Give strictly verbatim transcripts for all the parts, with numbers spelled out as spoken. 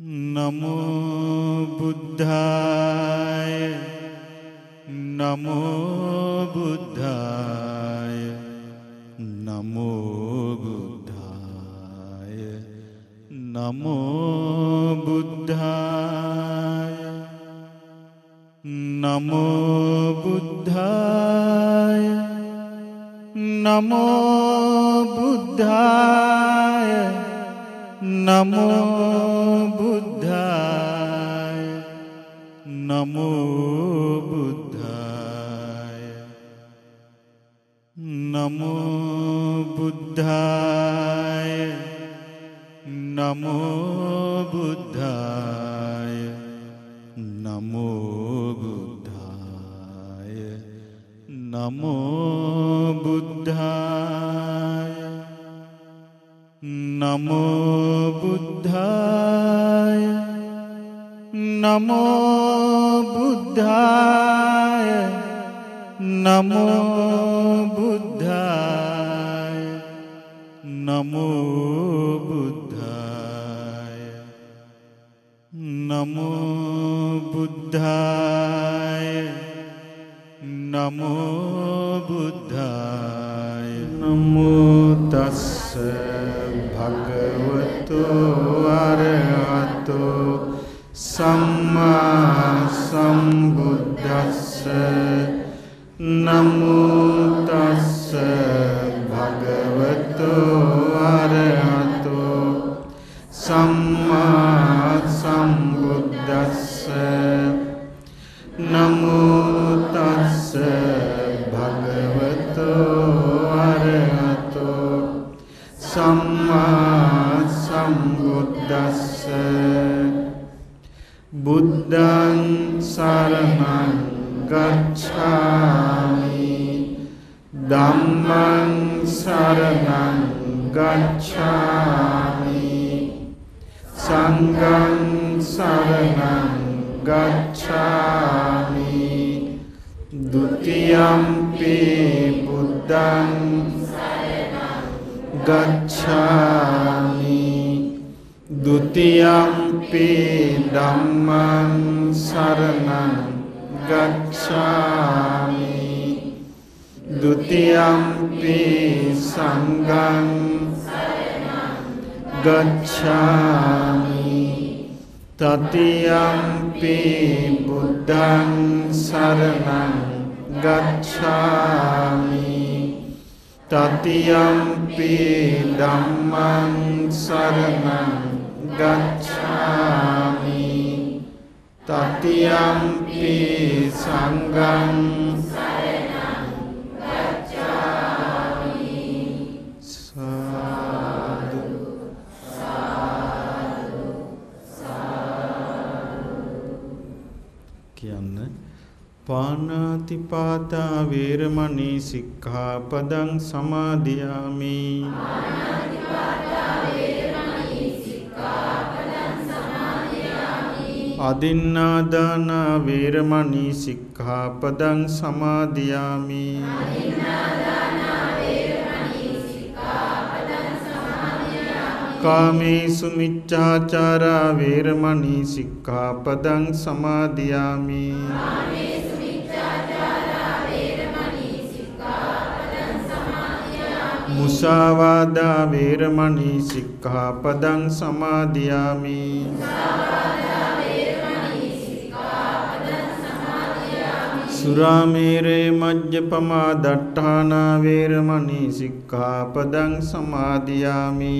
नमो बुद्धाय नमो बुद्धाय नमो बुद्धाय नमो बुद्धाय नमो बुद्धाय नमो बुद्धाय नमो बुद्धाय नमो बुद्धाय नमो बुद्धाय नमो बुद्धाय नमो बुद्धाय नमो बुद्धाय नमो बुद्धाय नमो बुद्धाय नमो बुद्धाय नमो बुद्धाय नमो बुद्धाय नमो बुद्धाय नमो तस्स भगवतो अरहतो सम्मा सम्बुद्धस्स नमो तस्स भगवतो अरहतो सम्मा सम्बुद्धस्स नमो तस्स भगवतो अरहतो सम्मा सम्बुद्धस्स बुद्धं शरणं गच्छामि धम्मं शरणं गच्छामि संघं शरणं गच्छामि द्वितीयंपि बुद्धं गच्छामि द्वितीयंपि धम्मं शरणं गच्छामि द्वितीयंपि संघं गच्छामि तृतीयंपि बुद्धं शरणं गच्छामि तृतीयंपि धम्मं शरणं गच्छामि तृतीयंपि संघं शरणं गच्छामि साधु साधु साधु කියන්නේ පාණාතිපාතා වේරමණී සික්ඛාපදං සමාදියාමි පාණාතිපාතා වේරමණී සික්ඛාපදං සමාදියාමි අදින්නාදානා වේරමණී සික්ඛාපදං සමාදියාමි අදින්නාදානා වේරමණී සික්ඛාපදං සමාදියාමි කාමේසු මිච්ඡාචාරා වේරමණී සික්ඛාපදං සමාදියාමි मुसावादा वेरमणि सिक्खापदं समादियामि सुरामेरे मज्जपमा दट्टाना वेरमणि सिक्खापदं समादियामि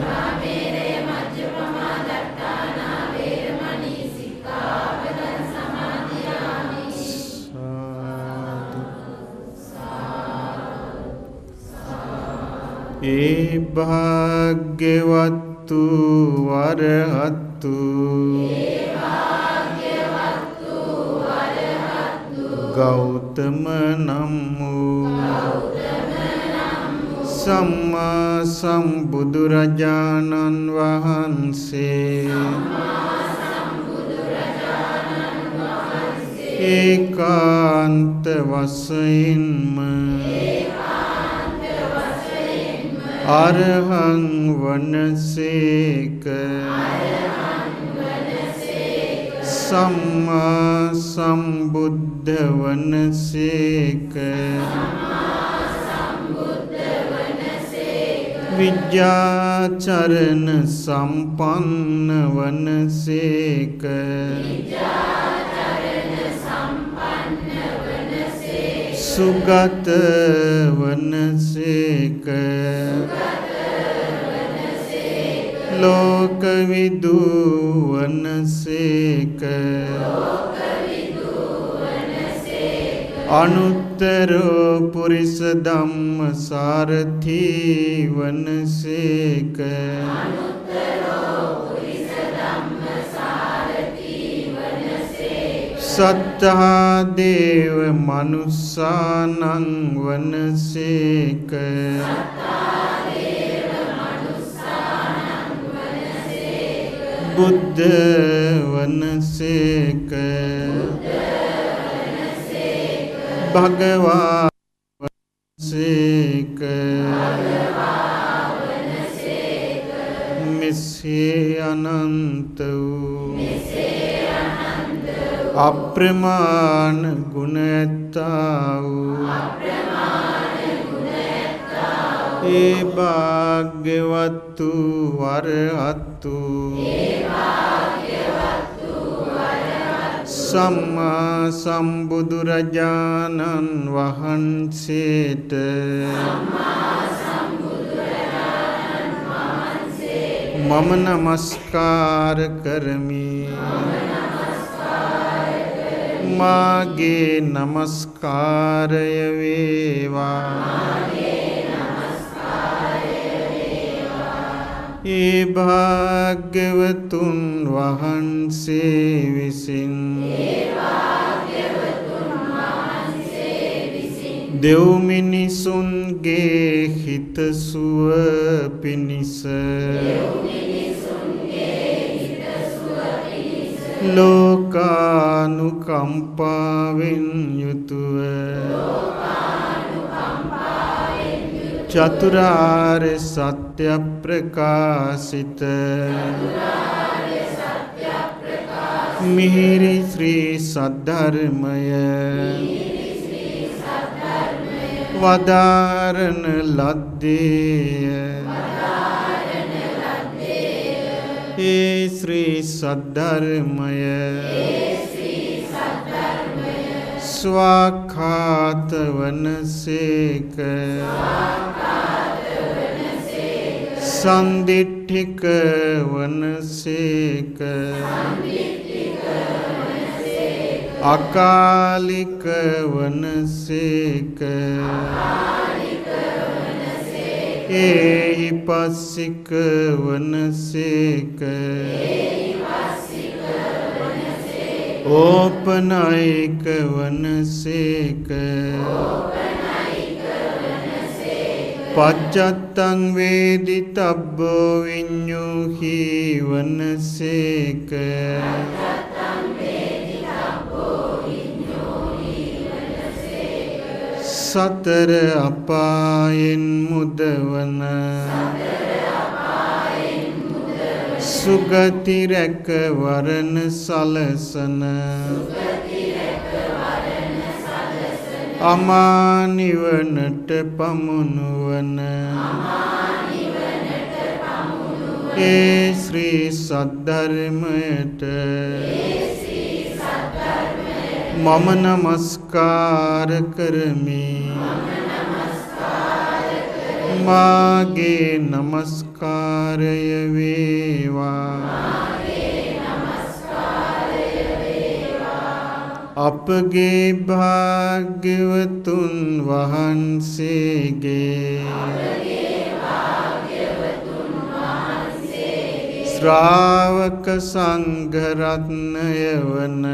ए भाग्यवत्तु वरहत्तु गौतम नमो सम्मा सम्बुदुरजानन वහන්से एकांत वसेन्म අරහං වනසේක සම්මා සම්බුද්ධ වනසේක විද්‍යාචරණ සම්පන්න වනසේක සුගත වනසේක ලෝකවිදු වනසේක අනුත්තර පුරිස ධම්ම සාරථි වනසේක සත්තා දේව මනුස්සානං වනසේක බුද්ධ වනසේක භගවා වනසේක මෙසේ අනන්ත වූ අප්‍රමාණ ගුණ ඇත්තා වූ ඒ භාග්‍යවත්තු වරහත්තු සම්මා සම්බුදුරජාණන් වහන්සේට මම නමස්කාර කරමි. මාගේ නමස්කාරය වේවා. ඒ භාග්‍යවතුන් වහන්සේ විසින් දෙව් මිනිසුන්ගේ හිතසුව පිණිස ලෝකානුකම්පාවෙන් යුතුව චතුරාර්ය සත්‍ය ප්‍රකාශිත මිහිරි ශ්‍රී සද්ධර්මය වදාරණ ලද්දේය. ඒ ශ්‍රී සද්ධර්මය ස්වාඛාත වනසේක සන්දිට්ඨික වනසේක අකාලික වනසේක ඒහි පස්සික වනසේක ඕපනයික වනසේක පච්චත්තං වේදිතබ්බෝ විඤ්ඤුහි වනසේක සතර අපායෙන් මුදවන සුගති රැක වරණ සලසන අමා නිවනට පමුණුවන ඒ ශ්‍රී සද්ධර්මයට මම නමස්කාර කරමි. මාගේ නමස්කාරය වේවා. අපගේ භාග්‍යවතුන් වහන්සේගේ ශ්‍රාවක සංඝ රත්නය වන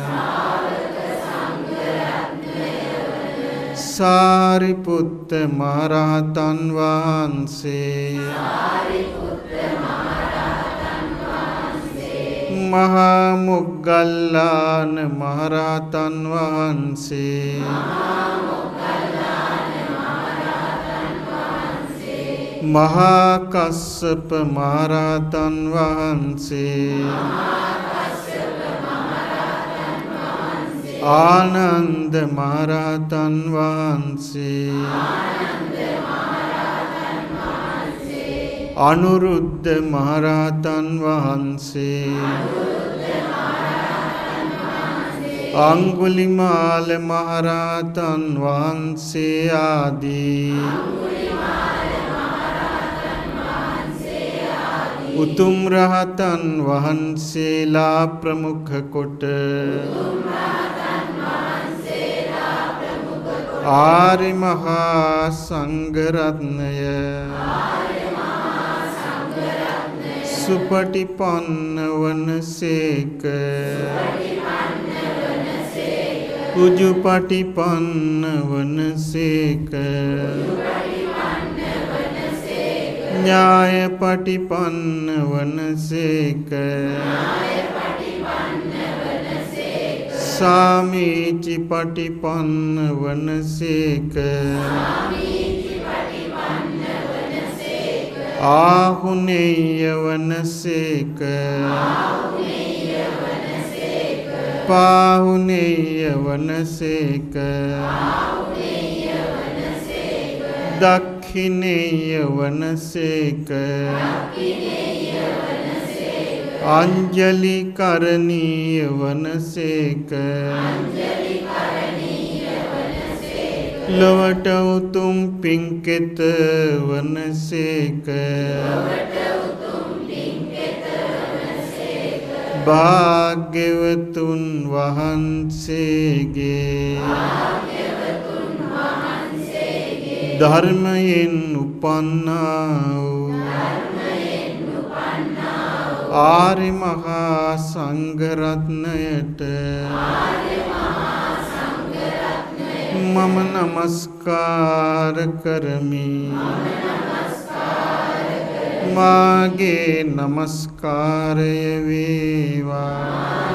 සාරිපුත්ත මහරහතන් වහන්සේ මහා මොග්ගල්ලාන මහරහතන් වහන්සේ මහා කස්සප මහරහතන් වහන්සේ ආනන්ද මහරහතන් වහන්සේ අනුරුද්ධ මහරහතන් වහන්සේ අංගුලිමාල මහරහතන් වහන්සේ ආදී උතුම් රහතන් වහන්සේලා ප්‍රමුඛ කොට ආරි මහා සංඝරත්නය සුපටිපන්න වනසේක උජුපටිපන්න වනසේක ඥායපටිපන්න වනසේක සාමීචිපටිපන්න වනසේක ආහුනේය වනසේක පාහුනේය වනසේක දක්ඛිනේය වනසේක අංජලි කරණීය වනසේක ලොවට උතුම් පින්කෙත වනසේක භාග්‍යවතුන් වහන්සේගේ ධර්මයෙන් උපන්නා වූ ආරි මහා සංඝරත්නයට මම නමස්කාර කරමි. මාගේ නමස්කාරය වේවා.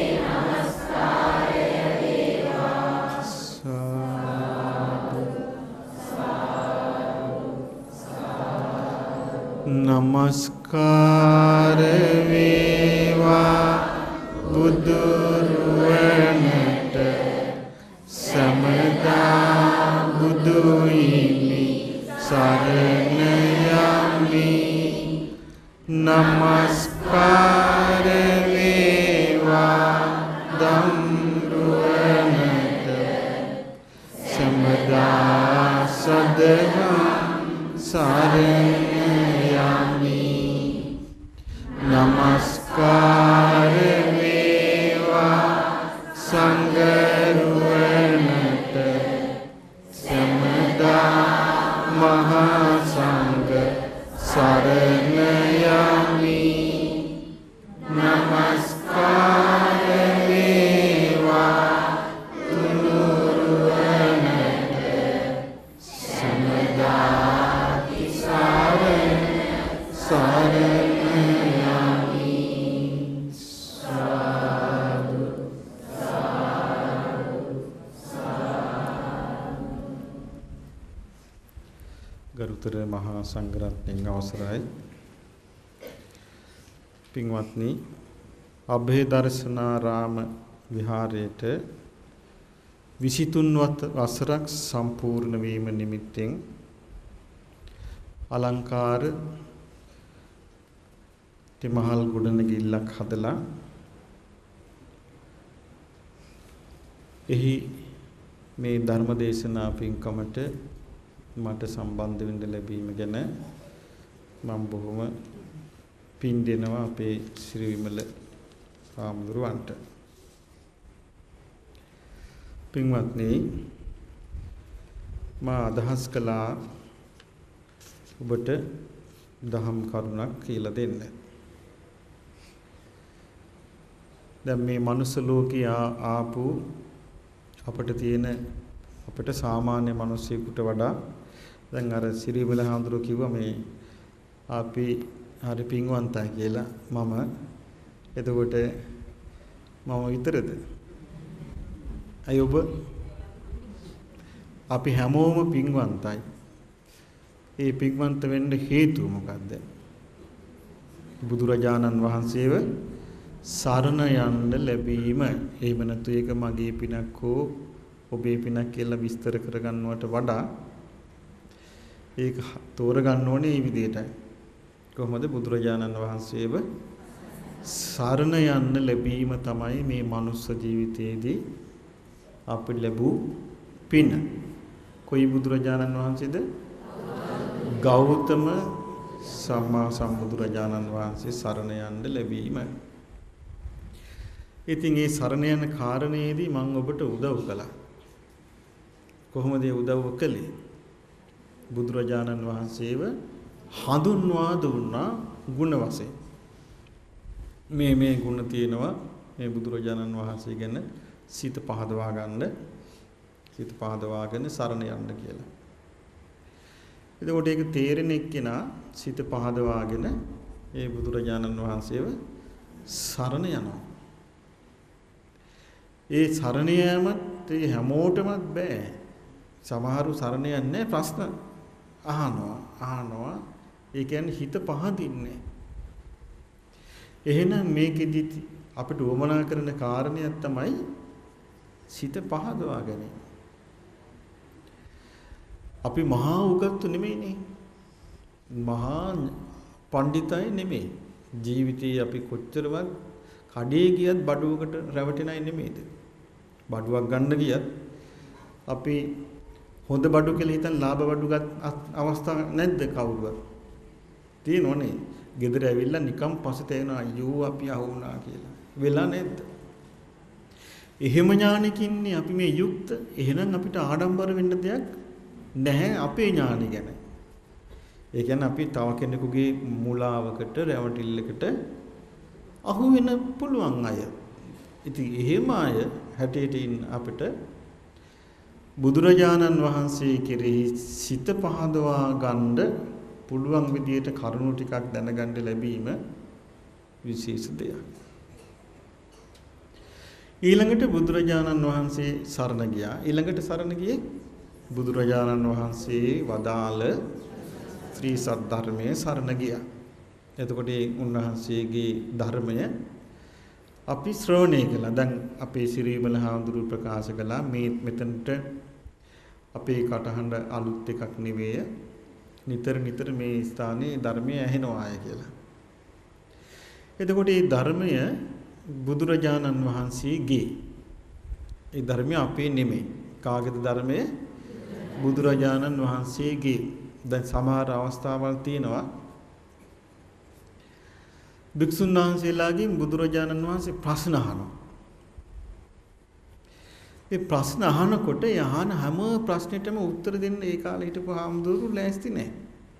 නමස්කාර වේවා බුදුරුවනට සමදා බුදු හිමි සරණ යමි. නමස්කාර වේවා ධම්රුවනට සමදා සදහම් සරණ නමස්කාර වේවා සංඝරුවනට සමදා මහා සංඝ සරණ යමි. නමස්කාර වේවා තුනුරුවනට සමදා සරණ සරණ ගරුතර මහා සංඝරත්නයන් අවසරයි. පින්වත්නි, අභය දර්ශනාරාම විහාරයේට විසිතුන් වසරක් සම්පූර්ණ වීම නිමිත්තෙන් අලංකාර තිමහල් ගොඩනැගිල්ලක් හදලා එහි මේ ධර්ම දේශනා පින්කමට මට සම්බන්ධ වෙන්න ලැබීම ගැන මම බොහොම පින් දෙනවා අපේ ශ්‍රී විමල හාමුදුරුවන්ට. පින්වත්නි, මා අදහස් කළා ඔබට දහම් කරුණක් කියලා දෙන්න. දැන් මේ මනුස්ස ලෝකේ ආපු අපිට තියෙන අපිට සාමාන්‍ය මිනිස්සුෙකුට වඩා දැන් අර සිරිබල හාමුදුරුවෝ කිව්වා මේ අපි හරි පින්වන්තයි කියලා. මම එතකොට මම විතරද? අය ඔබ අපි හැමෝම පින්වන්තයි. ඒ පින්වන්ත වෙන්න හේතුව මොකද්ද? බුදුරජාණන් වහන්සේව සරණ යන්න ලැබීම. එහෙම නැතු ඒක මගේ පිනක් හෝ ඔබේ පිනක් කියලා විස්තර කරගන්නවට වඩා ඒක තෝරගන්න ඕනේ මේ විදිහටයි. කොහොමද බුදුරජාණන් වහන්සේව සරණ යන්න ලැබීම තමයි මේ මනුස්ස ජීවිතයේදී අපිට ලැබූ පින. කොයි බුදුරජාණන් වහන්සේද? ගෞතම සම්මා සම්බුදුරජාණන් වහන්සේ සරණ යන්න ලැබීම. ඉතින් මේ සරණ යන කාරණේදී මම ඔබට උදව් කළා. කොහොමද ඒ උදව්ව කළේ? බුදුරජාණන් වහන්සේව හඳුන්වා දුන්නා ගුණ වශයෙන්. මේ මේ ගුණ තියෙනවා මේ බුදුරජාණන් වහන්සේ ගැන සිත පහදවා ගන්න, සිත පහදවාගෙන සරණ යන්න කියලා. එතකොට ඒක තේරෙන එක්කෙනා සිත පහදවාගෙන ඒ බුදුරජාණන් වහන්සේව සරණ යනවා. ඒ සරණ යෑමත් ඒ හැමෝටම බෑ. සමහරු සරණ යන්නේ ප්‍රශ්න අහනවා අහනවා. ඒ කියන්නේ හිත පහදින්නේ. එහෙනම් මේකෙදි අපිට උවමනා කරන කාරණයක් තමයි සිත පහදවා ගැනීම. අපි මහා උගත්තු නෙමෙයිනේ. මහා පඬිතයි නෙමෙයි. ජීවිතේ අපි කොච්චරවත් කඩේ ගියත් බඩුවකට රැවටෙනයි නෙමෙයිද? බඩුවක් ගන්න ගියත් අපි හොඳ බඩු කියලා හිතන් ලාභ බඩු ගත් අවස්ථා නැද්ද කවුරුවත්? තියෙනවනේ. ගෙදර ඇවිල්ලා නිකම් පස්සේ තේනවා අයියෝ අපි අහුණා කියලා. වෙලා නැද්ද? එහෙම ඥානකින්නේ අපි මේ යුක්ත. එහෙනම් අපිට ආඩම්බර වෙන්න දෙයක් නැහැ අපේ ඥානෙ ගැන. ඒ කියන්නේ අපි තව කෙනෙකුගේ මුලාවකට රැවටිල්ලකට අහු වෙන පුළුවන් අය. ඉතින් එහෙම අය හැටියට ඉන්න අපිට බුදුරජාණන් වහන්සේ කෙරෙහි සිත පහදවා ගන්න පුළුවන් විදියට කරුණු ටිකක් දැනගන්න ලැබීම විශේෂ දෙයක්. ඊළඟට බුදුරජාණන් වහන්සේ සරණ ගියා. ඊළඟට සරණ ගියේ බුදුරජාණන් වහන්සේ වදාළ ශ්‍රී සද්ධර්මයේ සරණ ගියා. එතකොට ඒ උන්වහන්සේගේ ධර්මය අපි ශ්‍රවණය කළා. දැන් අපේ ශ්‍රීමල හාමුදුරුවෝ ප්‍රකාශ කළා මේ මෙතනට අපේ කටහඬ අලුත් එකක් නෙවෙයි. නිතර නිතර මේ ස්ථානයේ ධර්මය ඇහෙනවා අය කියලා. එතකොට මේ ධර්මය බුදුරජාණන් වහන්සේගේ. ඒ ධර්මය අපේ නෙමෙයි. කාගේද ධර්මය? බුදුරජාණන් වහන්සේගේ. දැන් සමහර අවස්ථාවල් තියෙනවා භික්ෂුන් වහන්සේලාගෙන් බුදුරජාණන් වහන්සේ ප්‍රශ්න අහනවා. ඒ ප්‍රශ්න අහනකොට යහන හැම ප්‍රශ්නෙටම උත්තර දෙන්න ඒ කාලේ හිටපු හාමුදුරුවෝ ලෑස්ති නැහැ.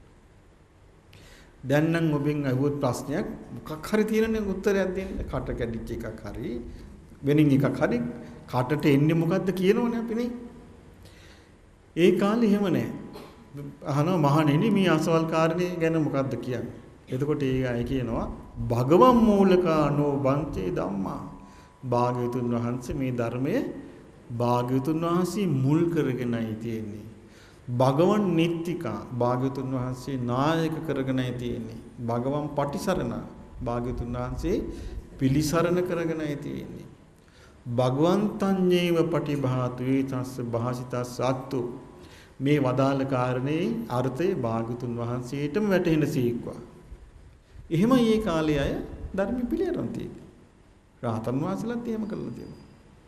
දැන් නම් ඔබෙන් අහුවොත් ප්‍රශ්නයක් මොකක් හරි තියෙනනේ උත්තරයක් දෙන්න. කට කැඩිච්ච එකක් හරි වෙනින් එකක් හරි කටට එන්නේ මොකද්ද කියනවනේ අපිනේ. ඒ කාලේ එහෙම නැහැ. අහනවා මහණෙනි මේ අසවල් කාරණේ ගැන මොකද්ද කියන්නේ? එතකොට ඒ අය කියනවා භගවන් මූලකානෝ බන්තේ ධම්මා. භාග්‍යවතුන් වහන්සේ මේ ධර්මයේ භාග්‍යවතුන් වහන්සේ මුල් කරගෙනයි තියෙන්නේ. භගවන් නිත්තිකා භාග්‍යවතුන් වහන්සේ නායක කරගෙනයි තියෙන්නේ. භගවන් පටිසරණ භාග්‍යවතුන් වහන්සේ පිළිසරණ කරගෙනයි තියෙන්නේ. භගවන්තඤ්ඤේව පටිභාතු වේතස්ස භාසිතස්ස අත්තු. මේ වදාළ කාරණේ අර්ථය භාග්‍යවතුන් වහන්සේටම වැටහෙන සීක්වා. එහෙමයි මේ කාලේ අය ධර්ම පිළිඅරන් තියෙන්නේ. රහතන් වහන්සේලාත් එහෙම කළා තියෙනවා.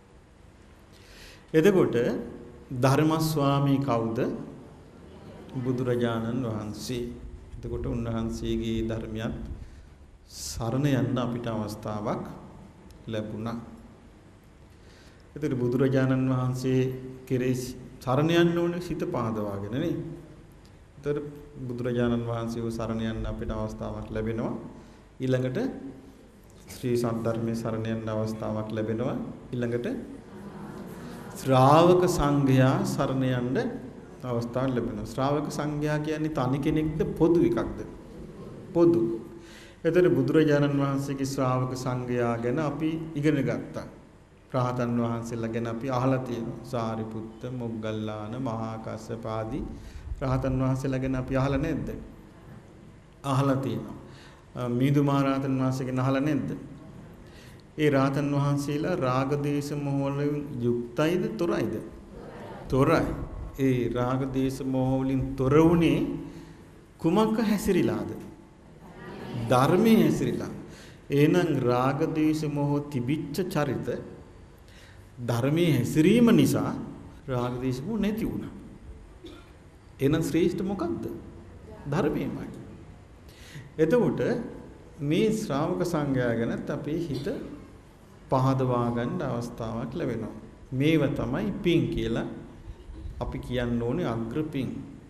එතකොට ධර්මස්වාමී කවුද? බුදුරජාණන් වහන්සේ. එතකොට උන්වහන්සේගේ ධර්මයක් සරණ යන්න අපිට අවස්ථාවක් ලැබුණා. එතකොට බුදුරජාණන් වහන්සේ කෙරෙහි සරණ යන්න ඕනේ සිත පහදවාගෙන නේ. එතකොට බුදුරජාණන් වහන්සේව සරණ යන්න අපිට අවස්ථාවක් ලැබෙනවා. ඊළඟට ශ්‍රී සද්ධර්මයේ සරණ යන්න අවස්ථාවක් ලැබෙනවා. ඊළඟට ශ්‍රාවක සංඝයා සරණ යන්න අවස්ථාවක් ලැබෙනවා. ශ්‍රාවක සංඝයා කියන්නේ තනි කෙනෙක්ද පොදු එකක්ද? පොදු. එතකොට බුදුරජාණන් වහන්සේගේ ශ්‍රාවක සංඝයා ගැන අපි ඉගෙන ගත්තා. රහතන් වහන්සේලා ගැන අපි අහලා තියෙනවා. සාරිපුත්ත, මොග්ගල්ලාන, මහා කස්සප ආදී රහතන් වහන්සේලා ගැන අපි අහලා නැද්ද? අහලා තියෙනවා. මිහිඳු මහ රහතන් වහන්සේ ගැන අහලා නැද්ද? ඒ රහතන් වහන්සේලා රාග දේශ මොහ වලින් යුක්තයිද තොරයිද? තොරයි. ඒ රාග දේශ මොහ වලින් තොර වුණේ කුමක හැසිරීලාද? ධර්මයේ හැසිරීලා. එහෙනම් රාග දේශ මොහ තිබිච්ච චරිත ධර්මයේ හැසිරීම නිසා රාග දේශ මොහ නැති වුණා. එහෙනම් ශ්‍රේෂ්ඨ මොකක්ද? ධර්මයමයි. එතකොට මේ ශ්‍රාවක සංඝයා ගැනත් අපේ හිත පහදවා ගන්න අවස්ථාවක් ලැබෙනවා. මේව තමයි පින් කියලා අපි කියන්න ඕනේ අග්‍ර පින්.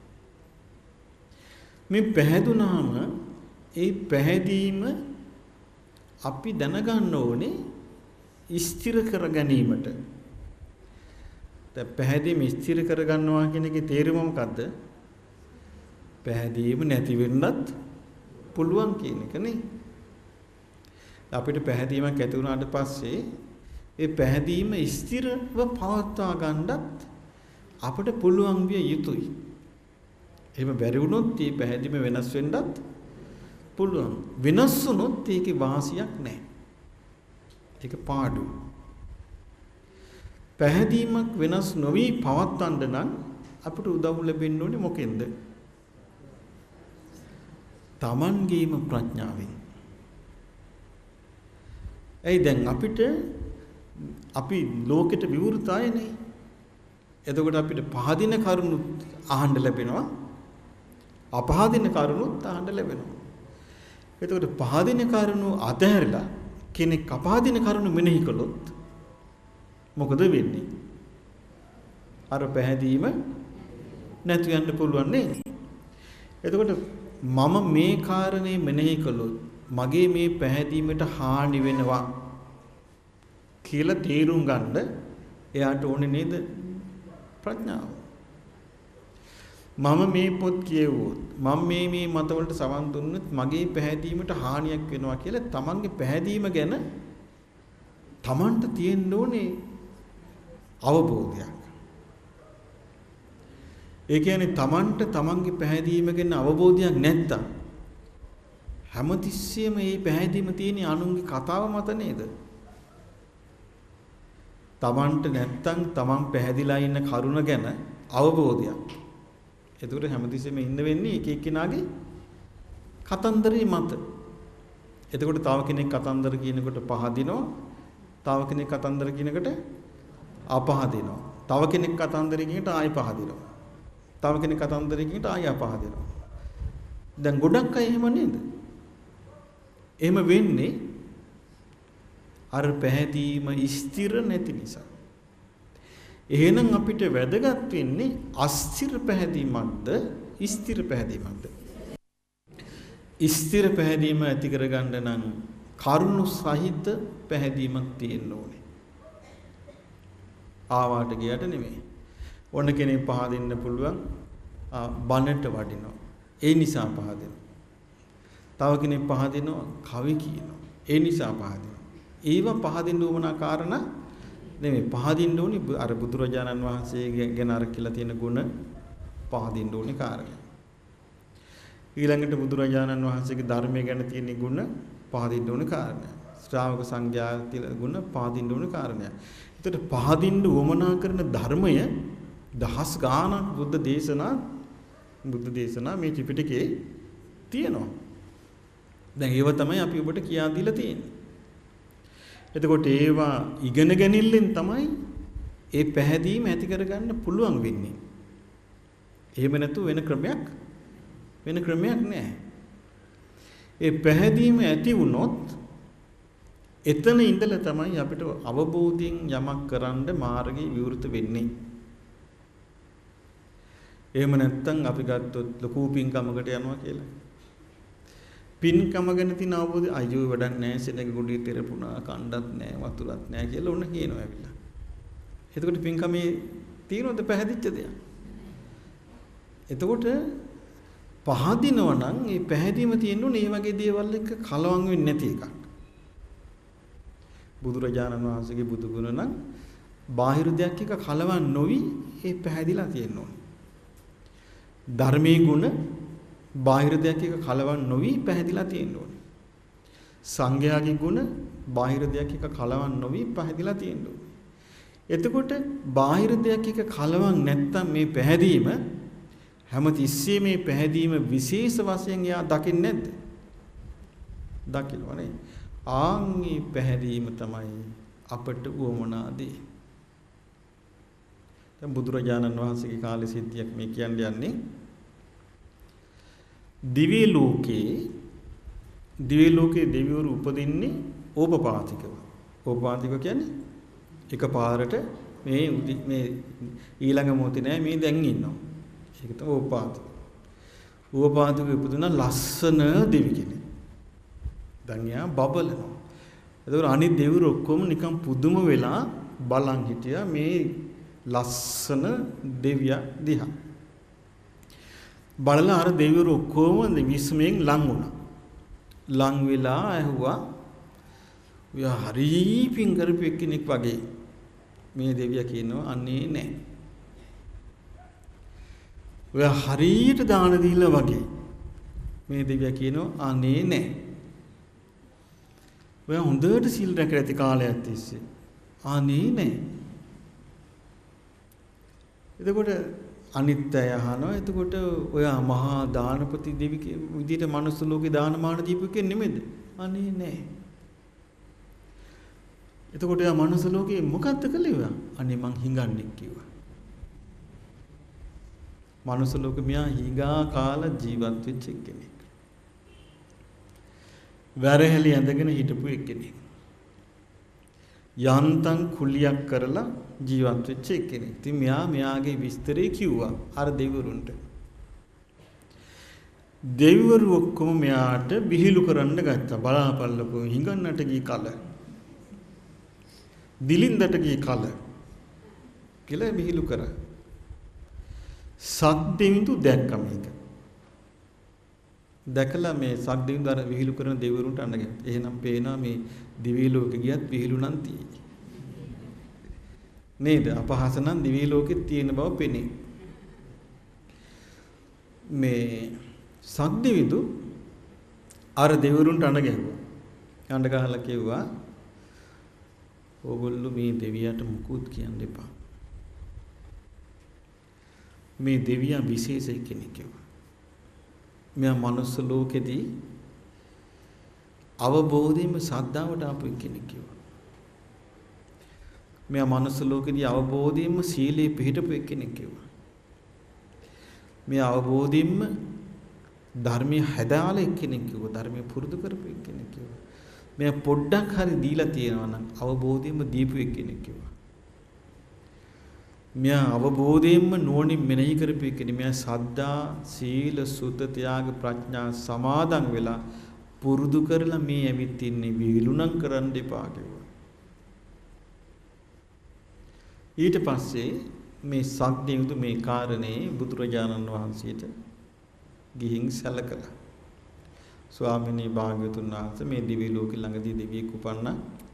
මේ පැහැදුනාම ඒ පැහැදීම අපි දැනගන්න ඕනේ ස්ථිර කර ගැනීමට. දැන් පැහැදීම ස්ථිර කර ගන්නවා කියන එකේ තේරුම මොකද්ද? පැහැදීම නැති වෙන්නත් පුළුවන් කියන එක නේ. අපිට පැහැදීමක් ඇති වුණාට පස්සේ ඒ පැහැදීම ස්ථිරව පවත්වා ගන්නත් අපිට පුළුවන් විය යුතුයි. එහෙම බැරි වුණොත් මේ පැහැදීම වෙනස් වෙන්නත් පුළුවන්. වෙනස් වුණොත් ඒකේ වාසියක් නැහැ. ඒක පාඩු. පැහැදීමක් වෙනස් නොවි පවත්වන්න නම් අපිට උදව් ලැබෙන්න ඕනේ මොකෙන්ද? තමන්ගේම ප්‍රඥාවෙන්. එයි දැන් අපිට අපි ලෝකෙට විවෘතයිනේ. එතකොට අපිට පහදින කරුණු අහන්න ලැබෙනවා. අපහදින කරුණුත් අහන්න ලැබෙනවා. එතකොට පහදින කරුණු අතහැරලා කෙනෙක් අපහදින කරුණු මෙනෙහි කළොත් මොකද වෙන්නේ? අර පැහැදීම නැතු යන්න පුළුවන් නේද? එතකොට මම මේ කාරණේ මෙනෙහි කළොත් මගේ මේ පැහැදීමට හානි වෙනවා කියලා තේරුම් ගන්න එයාට ඕනේ නේද ප්‍රඥාව. මම මේ පොත් කියවුවොත් මම මේ මේ මතවලට සවන් දුන්නොත් මගේ පැහැදීමට හානියක් වෙනවා කියලා තමන්ගේ පැහැදීම ගැන තමන්ට තියෙන්න ඕනේ අවබෝධයක්. ඒ කියන්නේ තමන්ට තමන්ගේ පැහැදීම ගැන අවබෝධයක් නැත්තම් හැමතිස්සෙම මේ පැහැදීම තියෙන අනුන්ගේ කතාව මත නේද? තමන්ට නැත්තම් තමන් පැහැදිලා ඉන්න කරුණ ගැන අවබෝධයක්. එතකොට හැමතිස්සෙම ඉන්න වෙන්නේ එක එක්කෙනාගේ කතන්දරේ මත. එතකොට තව කෙනෙක් කතන්දර කියනකොට පහදිනවා, තව කෙනෙක් කතන්දර කියනකොට අපහදිනවා. තව කෙනෙක් කතන්දර කියනකොට ආයි පහදිනවා. තව කෙනෙක් කතන්දර කියනකොට ආයි අපහදිනවා. දැන් ගොඩක් අය එහෙම නේද? එහෙම වෙන්නේ අර පැහැදීම ස්ථිර නැති නිසා. එහෙනම් අපිට වැදගත් වෙන්නේ අස්ථිර පැහැදීමක්ද ස්ථිර පැහැදීමක්ද? ස්ථිර පැහැදීම ඇති කරගන්න නම් කරුණු සහිත පැහැදීමක් තියෙන්න ඕනේ. ආවාට ගියට නෙමෙයි. ඕන කෙනෙක් පහදින්න පුළුවන් බනට වඩිනවා. ඒ නිසා පහදිනවා. තව කෙනෙක් පහදිනවා කවි කියනවා. ඒ නිසා පහදිනවා. ඒව පහදින්න උවමනා කාරණා නෙමෙයි. පහදින්න ඕනේ අර බුදුරජාණන් වහන්සේ ගැන අර කියලා තියෙන ගුණ පහදින්න ඕනේ කාරණා. ඊළඟට බුදුරජාණන් වහන්සේගේ ධර්මය ගැන තියෙන ගුණ පහදින්න ඕනේ කාරණා. ශ්‍රාවක සංඝයා කියලා ගුණ පහදින්න ඕනේ කාරණා. ඒතට පහදින්න උවමනා කරන ධර්මය දහස් ගාණක් බුද්ධ දේශනා බුද්ධ දේශනා මේ ත්‍රිපිටකයේ තියෙනවා. දැන් ඒව තමයි අපි ඔබට කියා දීලා තියෙන්නේ. එතකොට ඒවා ඉගෙන ගැනීමෙන් තමයි ඒ පැහැදීම ඇති කරගන්න පුළුවන් වෙන්නේ. එහෙම නැතු වෙන ක්‍රමයක් වෙන ක්‍රමයක් නැහැ. ඒ පැහැදීම ඇති වුණොත් එතන ඉඳලා තමයි අපිට අවබෝධයෙන් යමක් කරන්න මාර්ගය විවෘත වෙන්නේ. එහෙම නැත්නම් අපි ගත්තොත් ලකූ පින්කමකට යනවා කියලා. පින්කම ගැන තියෙන අවබෝධය අයියෝ වැඩක් නැහැ, සෙනග ගුඩිය තෙරපුණා, කණ්ඩත් නැහැ, වතුරත් නැහැ කියලා ඔන්න කියනවා ඇවිල්ලා. එතකොට පින්කමේ තියෙනවද පැහැදිච්ච දෙයක්? එතකොට පහදිනවා නම් මේ පැහැදීම තියෙන්න ඕනේ මේ වගේ දේවල් එක්ක කලවම් වෙන්නේ නැති එකක්. බුදුරජාණන් වහන්සේගේ බුදු ගුණ නම් බාහිර දෙයක් එක්ක කලවම් නොවි ඒ පැහැදිලා තියෙන්න ඕනේ. ධර්මයේ ගුණ බාහිර දෙයක් එක කලවම් නොවි පැහැදිලා තියෙන්න ඕනේ. සංඝයාගේ ගුණ බාහිර දෙයක් එක කලවම් නොවි පැහැදිලා තියෙන්න ඕනේ. එතකොට බාහිර දෙයක් එක කලවම් නැත්තම් මේ පැහැදීම හැමතිස්සෙම මේ පැහැදීම විශේෂ වශයෙන් එයා දකින්නේ නැද්ද? දකින්නවනේ. ආන්ගේ පැහැදීම තමයි අපට උවමනාදී. දැන් බුදුරජාණන් වහන්සේගේ කාලේ සිද්ධියක් මේ කියන්නේ යන්නේ දිව්‍ය ලෝකේ දිව්‍ය ලෝකේ දෙවිවරු උපදින්නේ ඕපපාතිකව. ඕපපාතික කියන්නේ එකපාරට මේ මේ ඊළඟ මොහොතේ නෑ මේ දැන් ඉන්නවා. ඒක තමයි ඕපපාතික. ඕපපාතික උපදින ලස්සන දෙවි කෙනෙක්. දැන් යා බබලනවා. ඒතකොට අනිත් දෙවිවරු ඔක්කොම නිකන් පුදුම වෙලා බලන් හිටියා මේ ලස්සන දෙවියා දිහා. බලලා අර දෙවිවරු ඔක්කොම විස්මයෙන් ලං වුණා. ලං වෙලා ඇහුවා ඔයා හරි පින් කරපු එක්කෙනෙක් වගේ. මේ දෙවියා කියනවා අනේ නෑ. ඔයා හරියට දාන දීලා වගේ. මේ දෙවියා කියනවා අනේ නෑ. ඔයා හොඳට සීල් රැකලා ඇති කාලයක් තිස්සේ. අනේ නෑ. එතකොට අනිත් අය අහනවා එතකොට ඔයා මහා දානපති දෙවි විදිහට මනුස්ස ලෝකේ දානමාන දීපු කෙනෙක් නෙමෙයිද? අනේ නෑ. එතකොට එයා මනුස්ස ලෝකේ මොකද්ද කළේ ඔයා? අනේ මං හිඟන්නේ කිව්වා. මනුස්ස ලෝකෙ මියා හිඟා කාලා ජීවත් වෙච්ච කෙනෙක්. වැරහැලි ඇඳගෙන හිටපු කෙනෙක්. යන්තම් කුලියක් කරලා ජීවත් වෙච්ච කෙනෙක්. ඉතින් මෙයා මෙයාගේ විස්තරේ කිව්වා අර දෙවිවරුන්ට. දෙවිවරු ඔක්කොම මෙයාට බිහිලු කරන්න ගත්තා. බලාපල්ලකෝ හිඟන්නට ගිය කල. දිලින්දට ගිය කල. කියලා බිහිලු කරා. සක්දෙවිඳු දැක්ක මේක. දැකලා මේ සක්දෙවිඳු අර විහිළු කරන දෙවිවරුන්ට අඬ ගැහුවා. එහෙනම් පේනවා මේ දිවි ලෝකෙ ගියත් විහිළු නම් තියෙයි. නේද? අපහාස නම් දිවි ලෝකෙත් තියෙන බව පෙනේ. මේ සක්දෙවිඳු අර දෙවිවරුන්ට අඬ ගැහුවා. අඬ ගහලා කිව්වා ඕගොල්ලෝ මේ දෙවියට මුකුත් කියන්න එපා. මේ දෙවියා විශේෂ කෙනෙක් කිව්වා. මෙයා මනුස්ස ලෝකෙදී අවබෝධයෙන්ම සද්ධාවට ආපු කෙනෙක් කිව්වා. මෙයා මනුස්ස ලෝකෙදී අවබෝධයෙන්ම සීලේ පිළිපදපු කෙනෙක් කිව්වා. මෙයා අවබෝධයෙන්ම ධර්මයේ හැදාලා කෙනෙක් කිව්වා. ධර්මයේ පුරුදු කරපු කෙනෙක් කිව්වා. මෙයා පොඩ්ඩක් හරි දීලා තියෙනවා නම් අවබෝධයෙන්ම දීපු කෙනෙක් කිව්වා. මෙයා අවබෝධයෙන්ම නුවණින් මෙනෙහි කරපු කෙනෙක්. මෙයා සද්ධා, සීල, සුත, ත්‍යාග, ප්‍රඥා සමාදන් වෙලා පුරුදු කරලා මේ ඇවිත් ඉන්නේ විහිළුණම් කරන්න එපා කිව්වා. ඊට පස්සේ මේ සක්දෙවිඳු මේ කාරණේ බුදුරජාණන් වහන්සේට ගිහින් සැලකලා. ස්වාමිනී භාග්‍යවතුන් වහන්සේ මේ දිවි ලෝකෙ ළඟදී දෙවියෙක් උපන්නා.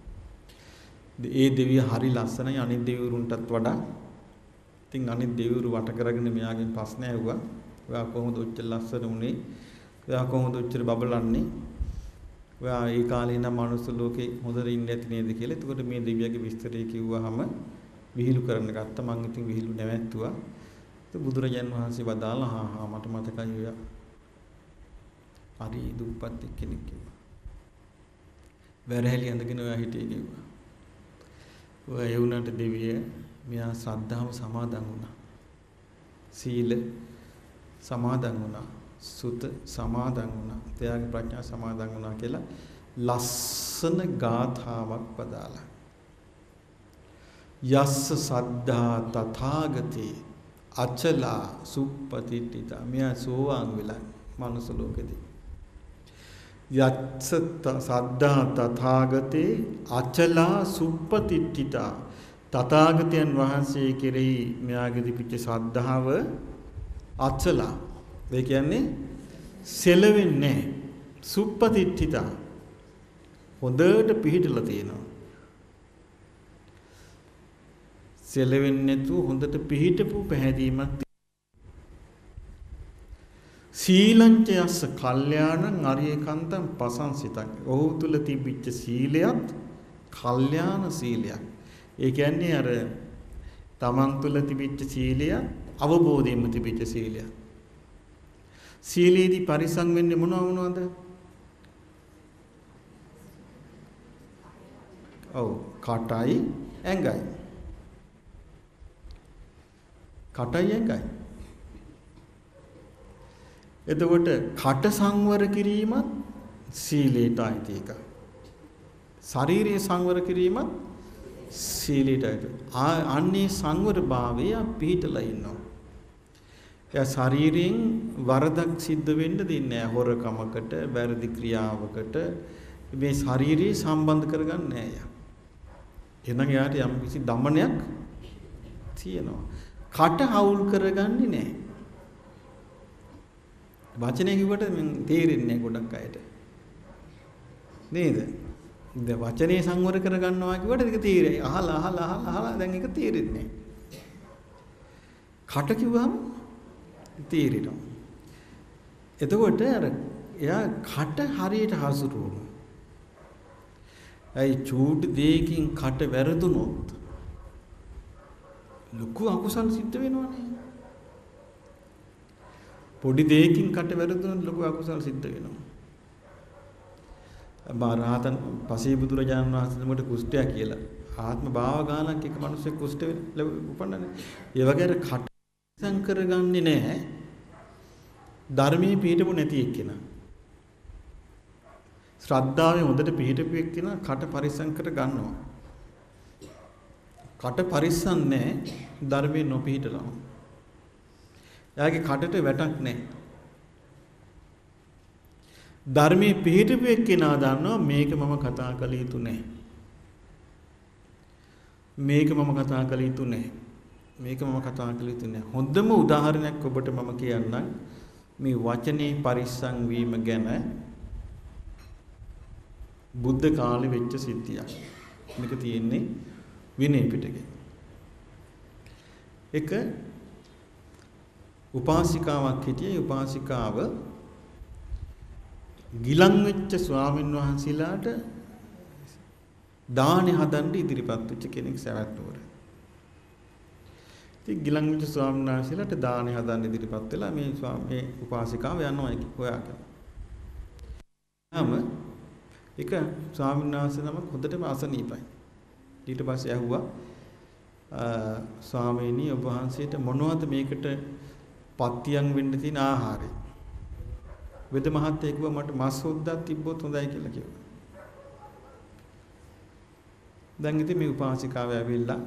ඒ දෙවිය හරි ලස්සනයි අනිත් දෙවිවරුන්ටත් වඩා. ඉතින් අනිත් දෙවිවරු වට කරගෙන මෙයාගෙන් ප්‍රශ්න ඇහුවා. ඔයා කොහොමද ඔච්චර ලස්සන උනේ? ඔයා කොහොමද ඔච්චර බබලන්නේ? ඔයා ඒ කාලේ ඉඳන් මනුස්ස ලෝකේ හොඳට ඉන්නේ නැති නේද කියලා. එතකොට මේ දෙවියගේ විස්තරය කිව්වහම විහිළු කරන්න ගත්තා. මං ඉතින් විහිළු නැවැත්තුවා. ඒක බුදුරජාන් වහන්සේ වදාලා හා හා මට මතකයි ඔයා. හරි දුප්පත් කෙනෙක් කිව්වා. වැරහැලි ඇඳගෙන ඔයා හිටියේ කිව්වා. ඔයා ඒ වුණාට දෙවිය මෙයා ශ්‍රද්ධාව සමාදන් වුණා. සීල සමාදන් වුණා. සුත සමාදන් වුණා. ත්‍යාග ප්‍රඥා සමාදන් වුණා කියලා ලස්සන ගාථාවක් පදාලා. යස්ස සද්ධා තථාගතේ අචලා සුප්පතිට්ඨිතා. මෙයා සෝවාන් වෙලා මනුස්ස ලෝකෙදී. යස්ස සද්ධා තථාගතේ අචලා සුප්පතිට්ඨිතා. තථාගතයන් වහන්සේ කෙරෙහි මෙයාගේ පිච්ච ශ්‍රද්ධාව අචලා. ඒ කියන්නේ සෙලවෙන්නේ නැහැ. සුප්පතිට්ඨිතා. හොඳට පිහිටලා තියෙනවා. සෙලවෙන්නේ නැතුව හොඳට පිහිටපු පැහැදීමක්. සීලංච යස්ස කල්යාණං අරියකන්තං පසංසිතං. ඔහු තුල තිබිච්ච සීලයත් කල්යාණ සීලයක්. ඒ කියන්නේ අර තමන් තුල තිබිච්ච සීලය අවබෝධයෙන්ම තිබිච්ච සීලයක්. සීලේදී පරිසං වෙන්නේ මොනව මොනවද? ඔව් කටයි ඇඟයි. කටයි ඇඟයි. එතකොට කට සංවර කිරීමත් සීලයට අයිති එකක්. ශාරීරික සංවර කිරීමත් සීලයට අයිති. අන්නේ සංවර භාවය පිහිටලා ඉන්නවා. එයා ශාරීරියෙන් වරදක් සිද්ධ වෙන්න දෙන්නේ නැහැ. හොරකමකට, වැරදි ක්‍රියාවකට මේ ශාරීරිය සම්බන්ධ කරගන්නේ නැහැ යා. එහෙනම් යාට යම් කිසි දමනයක් තියෙනවා. කට හවුල් කරගන්නේ නැහැ. වචනේ කිව්වට මම තේරෙන්නේ නැහැ ගොඩක් අයට. නේද? දැන් වචනේ සංවර කරගන්නවා කිව්වට ඒක තේරෙයි. අහලා අහලා අහලා අහලා දැන් ඒක තේරෙන්නේ නැහැ. කට කිව්වම තේරෙනවා. එතකොට අර එයා කට හරියට හසුරුවනවා. ඒ චූටි දෙයකින් කට වැරදුනොත් ලොකු අකුසල් සිද්ධ වෙනවනේ. පොඩි දෙයකින් කට වැරදුනොත් ලොකු අකුසල් සිද්ධ වෙනවා. බාරහතන් පසේ බුදුරජාණන් වහන්සේ මට කුෂ්ඨය කියලා ආත්ම භාව ගානක් එක මිනිස්සෙක් කුෂ්ඨ උපන්නනේ. ඒ වගේ අර කට සංකර ගන්නෙ නැහැ. ධර්මයේ පිළිපො නැති එක්කෙනා. ශ්‍රද්ධාවේ හොඳට පිළිපෙ එක්කෙනා කට පරිසම් කර ගන්නවා. කට පරිසම් නැහැ ධර්මයේ නොපිහිටලා. එයාගේ කටට වැටක් නැහැ. ධර්මයේ පිළිපෙ එක්කෙනා දන්නවා මේක මම කතා කළ යුතු නැහැ. මේක මම කතා කළ යුතු නැහැ. මේක මම කතා කළ යුතු නැහැ. හොඳම උදාහරණයක් ඔබට මම කියන්නම්. මේ වචනේ පරිස්සම් වීම ගැන බුද්ධ කාලේ වෙච්ච සිද්ධියක්. මේක තියෙන්නේ විනය පිටකේ. එක උපාසිකාවක් හිටියේ. උපාසිකාව ගිලන් වෙච්ච ස්වාමින් වහන්සේලාට දානි හදන්න ඉදිරිපත් වෙච්ච කෙනෙක් සවැත් නුවර. ඉතින් ගිලන් වෙච්ච ස්වාමීන් වහන්සේලාට දානි හදන්න ඉදිරිපත් වෙලා මේ ස්වාමී උපාසිකාව යනවා හොයාගෙන. යාම එක ස්වාමීන් වහන්සේ නමක් හොඳටම අසනීපයි. ඊට පස්සේ ඇහුවා ස්වාමීනි ඔබ වහන්සේට මොනවද මේකට පත්තියන් වෙන්න තියෙන ආහාරය? වෙද මහත්තයා කිව්වා මට මස් හොද්දක් තිබ්බොත් හොඳයි කියලා කිව්වා. දැන් ඉතින් මේ උපාසිකාව ඇවිල්ලා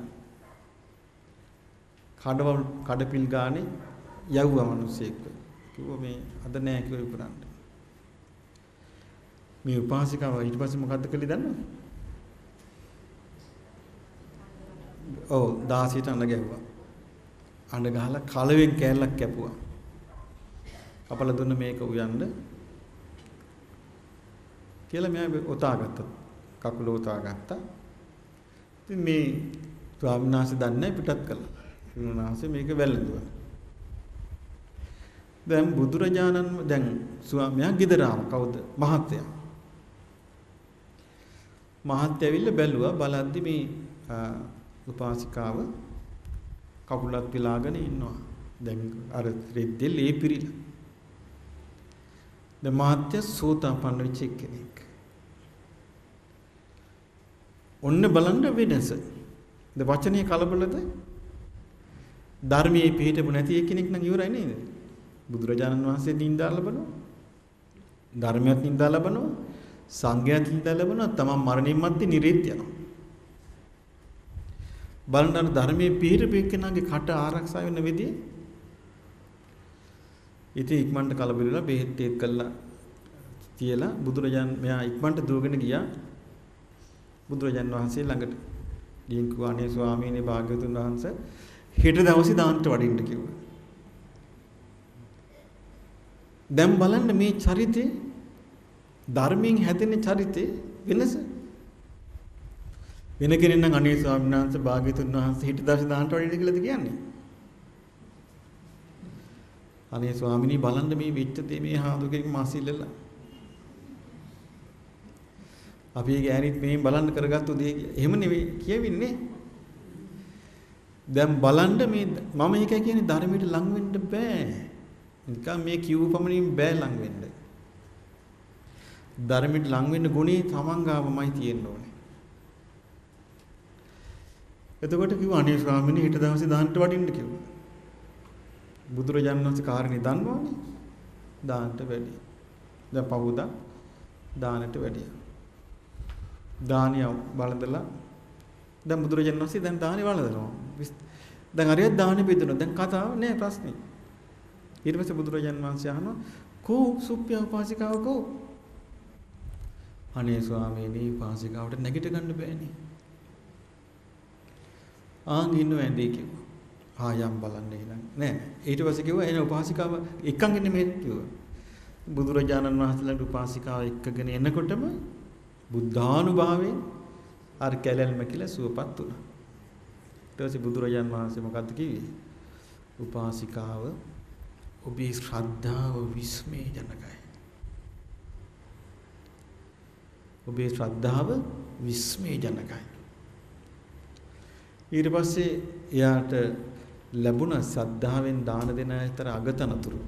කඩවල් කඩපිල් ගානේ යවුවා මිනිස්සෙක්. කිව්වා මේ අද නෑ කිව්වා විකුණන්න. මේ උපාසිකාව ඊට පස්සේ මොකද්ද කළේ දන්නවද? ඔව් දාසියට අඬ ගැහුවා. අඬ ගහලා කලවෙන් කෑල්ලක් කැපුවා. අපල දුන්න මේක උයන්න කියලා මම ඔතාගත්තා. කකුල ඔතාගත්තා. ඉතින් මේ ස්වාමීන් වහන්සේ දන්නේ පිටත් කළා. උන්වහන්සේ මේක වැළඳුවා. දැන් බුදුරජාණන් දැන් ස්වාමියා ගෙදරාම කවුද? මහත්තයා. මහත්තයා ඇවිල්ලා බැලුවා. බලද්දි මේ උපාසිකාව කකුලක් පිලාගෙන ඉන්නවා. දැන් අර රෙද්දේ ලේ පිරිලා. දැන් මහත්තයා සෝතාපන්න වෙච්ච කෙනෙක්. ඔන්න බලන්න වෙනස. ද වචනේ කලබලද? ධර්මයේ පිළිපෙපු නැති කෙනෙක් නම් ඉවරයි නේද? බුදුරජාණන් වහන්සේ නින්දා ලබනවා. ධර්මයක් නින්දා ලබනවා. සංඝයාත් නින්දා ලබනවා. තමන් මරණින් මත්තේ නිරේත් යනවා. බලන්න ධර්මයේ පිළිපෙපු කෙනාගේ කට ආරක්ෂා වෙන විදිය. ඉතින් ඉක්මනට කලබල වෙලා බෙහෙත් ටේක් කළා තියලා බුදුරජාණන් මෙයා ඉක්මනට දුවගෙන ගියා බුදුරජාණන් වහන්සේ ළඟට. ගිහින් කිව්වා අනේ ස්වාමීනි භාග්‍යවතුන් වහන්සේ හෙට දවසේ දාන්නට වඩින්න කිව්වා. දැන් බලන්න මේ චරිතේ ධර්මයෙන් හැදෙන චරිතේ වෙනස. වෙන කෙනෙක් නම් අනේ ස්වාමීන් වහන්සේ භාග්‍යවතුන් වහන්සේ හෙට දවසේ දාන්නට වඩින්න කියලාද කියන්නේ? අනේ ස්වාමිනී බලන්න මේ වෙච්ච දේ මේ හාමුදුරුවෝ මාසිල්ලලා. අපි ගෑනිත් මේ බලන්න කරගත්තු දේ එහෙම නෙවෙයි කියවෙන්නේ. දැන් බලන්න මේ මම එක කියන්නේ ධර්මයට ලං වෙන්න බෑ. නිකන් මේ කිව්ව පමණින් බෑ ලං වෙන්න. ධර්මයට ලං වෙන්න ගුණේ තමන් ගාවමයි තියෙන්න ඕනේ. එතකොට කිව්වා අනේ ස්වාමීනි ඊට දවසේ දාන්නට වඩින්න කිව්වා. බුදුරජාණන් වහන්සේ කාරණේ දන්නවනේ. දාන්නට වැඩි. දැන් පහුදා දාන්නට වැඩියා. දානිය බලදලා දැන් බුදුරජාණන් වහන්සේ දැන් දානි වළඳනවා. දැන් හරියට දානි බෙදුණා. දැන් කතාව නෑ ප්‍රශ්නේ. ඊට පස්සේ බුදුරජාණන් වහන්සේ අහනවා කෝ සුප්පිය උපාසිකාව කෝ? අනේ ස්වාමීනි උපාසිකාවට නැගිට ගන්න බෑනේ. ආන් ඉන්නව ඇඳේ කිව්වා. ආ යම් බලන්න එහෙනම් නෑ. ඊට පස්සේ කිව්වා එන උපාසිකාව එක්කන් ඉන්නේ මේ කිව්වා. බුදුරජාණන් වහන්සේලාට උපාසිකාව එක්කගෙන එනකොටම බුද්ධානුභාවයෙන් අර කැලැල්ම කියලා සුවපත් වුණා. ඊට පස්සේ බුදුරජාන් වහන්සේ මොකද්ද කිව්වේ? උපාසිකාව ඔබේ ශ්‍රද්ධාව විස්මයජනකයි. ඔබේ ශ්‍රද්ධාව විස්මයජනකයි. ඊට පස්සේ එයාට ලැබුණ ශ්‍රද්ධාවෙන් දාන දෙන අතර අගතනතුරු.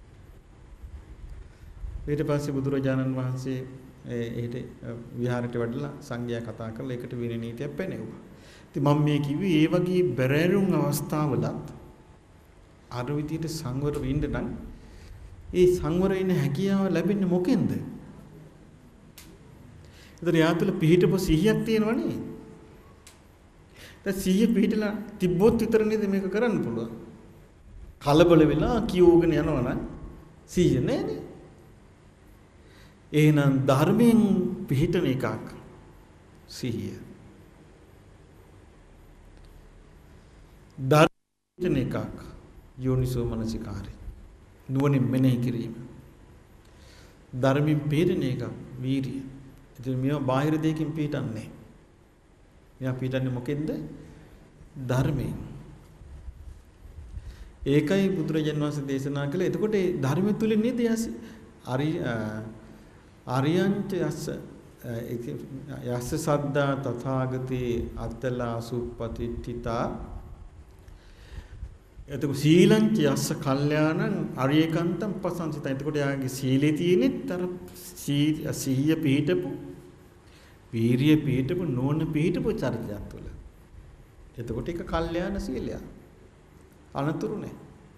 ඊට පස්සේ බුදුරජාණන් වහන්සේ ඒකට විහාරයට වැඩලා සංඝයා කතා කරලා ඒකට විනය නීතියක් පැනෙවුවා. ඉතින් මම මේ කිව්වේ ඒ වගේ බැරෑරුම් අවස්ථාවලත් අර විදිහට සංවර වෙන්න නම් ඒ සංවර වෙන්න හැකියාව ලැබෙන්නේ මොකෙන්ද? ඒතර යාතුල පිහිටපො සිහියක් තියෙනවනේ. දැන් සිහිය පිහිටලා තිබ්බොත් විතර නේද මේක කරන්න පුළුවන්. කලබල වෙලා කියෝගෙන යනවනම් සිහිය නෑනේ. එහෙනම් ධර්මයෙන් පිහිටන එකක් සිහිය. ධර්මයෙන් එකක් යෝනිසෝ මනසිකාරය. නුවණින් මෙනෙහි කිරීම. ධර්මයෙන් පිහිටන එකක් වීරිය. ඉතින් මේවා බාහිර දෙයකින් පිහිටන්නේ. මෙයා පිහිටන්නේ මොකෙන්ද? ධර්මයෙන්. ඒකයි බුදුරජාණන් වහන්සේ දේශනා කළේ. එතකොට ඒ ධර්මය තුලින් නේද අරි ආර්යංච යස්ස යස්ස සද්දා තථාගතේ අත්තලා සුප්පතිත්ථිතා එතකොට සීලංච යස්ස කල්යාණං අරියකන්තං පසංසිතා. එතකොට යාගේ සීලේ තියෙනෙත් අර සිහිය පිහිටපු වීරිය පිහිටපු නෝන පිහිටපු චරිතයක් තුළ. එතකොට ඒක කල්යාණ සීලයක්. අනතුරු නැහැ.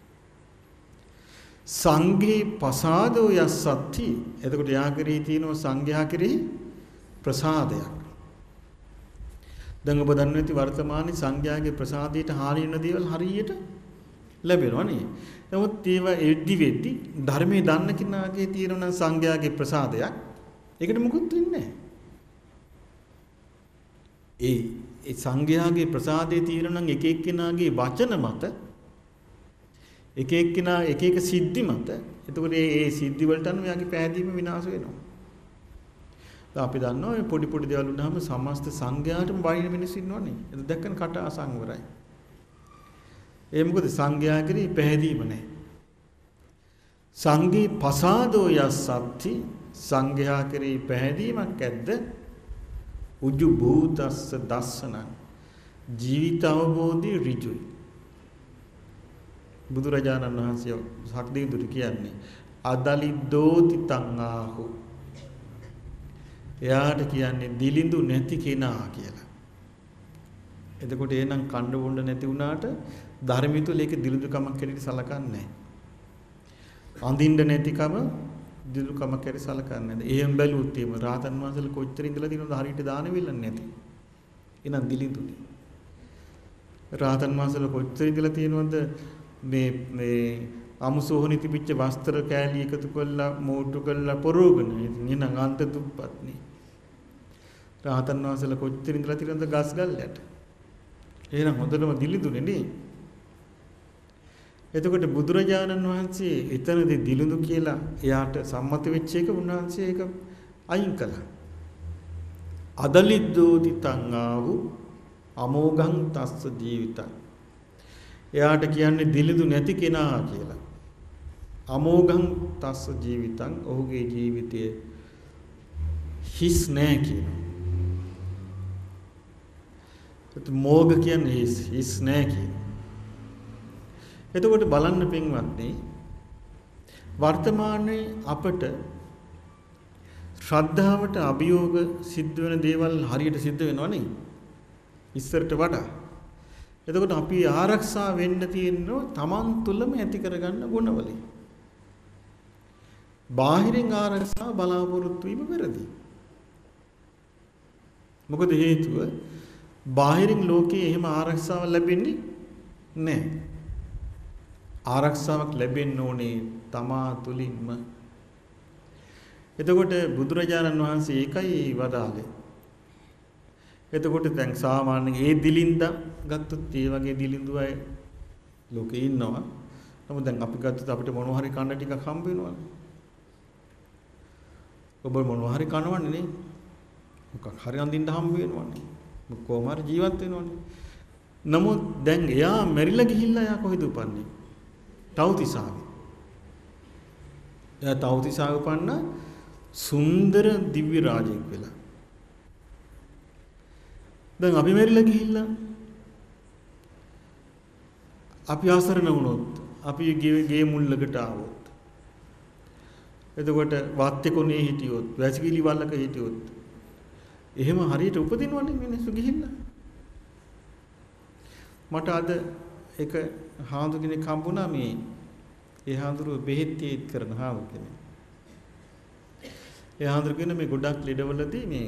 සංඝේ පසාදෝ යස්සත්ති. එතකොට යා කෙරෙහි තියෙනවා සංඝයා කෙරෙහි ප්‍රසාදයක්. දැන් ඔබ දන්නේ නැති වර්තමානයේ සංඝයාගේ ප්‍රසාදයට හානි වෙන දේවල් හරියට ලැබෙනවා නේ. නමුත් ඒවා එද්දි වෙද්දි ධර්මයේ දන්න කෙනාගේ තියෙනවා සංඝයාගේ ප්‍රසාදයක්. ඒකට මුකුත් වෙන්නේ නැහැ. ඒ ඒ සංඝයාගේ ප්‍රසාදයේ තියෙනවා නම් එක එක්කෙනාගේ වචන මත එක එක්කිනා එක එක සිද්ධි මත එතකොට මේ මේ සිද්ධි වලට අනුව යාගේ පැහැදීම විනාශ වෙනවා. දැන් අපි දන්නවා මේ පොඩි පොඩි දේවල් වුණාම සමස්ත සංඝයාටම බයින මිනිස්සු ඉන්නවනේ. ඒක දැක්කම කට අසංවරයි. ඒ මොකද සංඝයා කෙරෙහි පැහැදීම නැහැ. සංඝී පසාදෝ යස්සත්ති. සංඝයා කෙරෙහි පැහැදීමක් ඇද්ද? උජු භූතස්ස දස්සන ජීවිත අවබෝධි ඍජුයි. බුදුරජාණන් වහන්සේ සක්දිවිදුට කියන්නේ අදලිද්දෝති තං ආහු. එයාට කියන්නේ දිලිඳු නැති කෙනා කියලා. එතකොට එහෙනම් කණ්ඩ බොණ්ඩ නැති වුණාට ධර්මය තුල ඒක දිලිඳුකමක් හැටියට සලකන්නේ නැහැ. අඳින්න නැතිකම දිලිඳුකමක් හැටියට සලකන්නේ නැහැ. එහෙම බැලුවොත් එහෙම රාතන් වහන්සේලා කොච්චර ඉඳලා තියෙනවද හරියට දාන වෙලන්නේ නැති. එහෙනම් දිලිඳුනේ. රාතන් වහන්සේලා කොච්චර ඉඳලා තියෙනවද මේ මේ අමුසෝහනි තිබිච්ච වස්ත්‍ර කෑලි එකතු කරලා මෝට්ටු කරලා පොරෝගෙන ඉතින් අන්ත දුප්පත්නි. රාතන් වහන්සේලා කොච්චර ඉඳලා තියෙනවද ගස් ගල්ලට. එහෙනම් හොඳටම දිලිඳුනේ නේ. එතකොට බුදුරජාණන් වහන්සේ එතනදී දිලිඳු කියලා එයාට සම්මත වෙච්ච එක උන්වහන්සේ ඒක අයින් කළා. අදලිද්දෝති තං ආහු අමෝඝං තස්ස ජීවිතං. එයාට කියන්නේ දිලිඳු නැති කෙනා කියලා. අමෝඝං තස්ස ජීවිතං ඔහුගේ ජීවිතය හිස් නැහැ කියනවා. ඒත් මෝඝ කියන්නේ හිස් හිස් නැහැ කියනවා. එතකොට බලන්න පින්වත්නි වර්තමානයේ අපට ශ්‍රද්ධාවට අභියෝග සිද්ධ වෙන දේවල් හරියට සිද්ධ වෙනව නේ. ඉස්සරට වඩා. එතකොට අපි ආරක්ෂා වෙන්න තියෙනවා Taman තුලම ඇති කරගන්න ගුණවලින්. බාහිරින් ආරක්ෂා බලාපොරොත්තු වීම වැරදි. මොකද හේතුව බාහිරින් ලෝකයේ එහෙම ආරක්ෂාවක් ලැබෙන්නේ නැහැ. ආරක්ෂාවක් ලැබෙන්න ඕනේ තමා තුලින්ම. එතකොට බුදුරජාණන් වහන්සේ ඒකයි වදාළේ. එතකොට දැන් සාමාන්‍යයෙන් ඒ දිලින්ද ගත්තොත් ඒ වගේ දිලිඳු අය ලෝකේ ඉන්නවා. නමුත් දැන් අපි ගත්තොත් අපිට මොනවා හරි කන්න ටිකක් හම්බ වෙනවනේ. ඔබ මොනවා හරි කනවන්නේ නේ. මොකක් හරි අඳින්න හම්බ වෙනවනේ. කොහොම හරි ජීවත් වෙනවනේ. නමුත් දැන් එයා මැරිලා ගිහිල්ලා එයා කොහෙද උපන්නේ? තව්තිසාවේ. එයා තව්තිසාවේ උපන්න සුන්දර දිව්‍ය රාජෙක් වෙලා. දැන් අපි මැරිලා ගිහිල්ලා අපි ආසරණ වුණොත් අපි ගේ ගේ මුල්ලකට ආවොත් එතකොට වාත්‍ය කොනේ හිටියොත් වැසිකිලි වල්ලක හිටියොත් එහෙම හරියට උපදිනවනේ මිනිස්සු ගිහිල්ලා. මට අද එක හාමුදුර කෙනෙක් හම්බුණා මේ ඒ හාමුදුරුව බෙහෙත් තීත් කරන හාමුදුර කෙනෙක්. ඒ හාමුදුර කියන මේ ගොඩක් ලෙඩවලදී මේ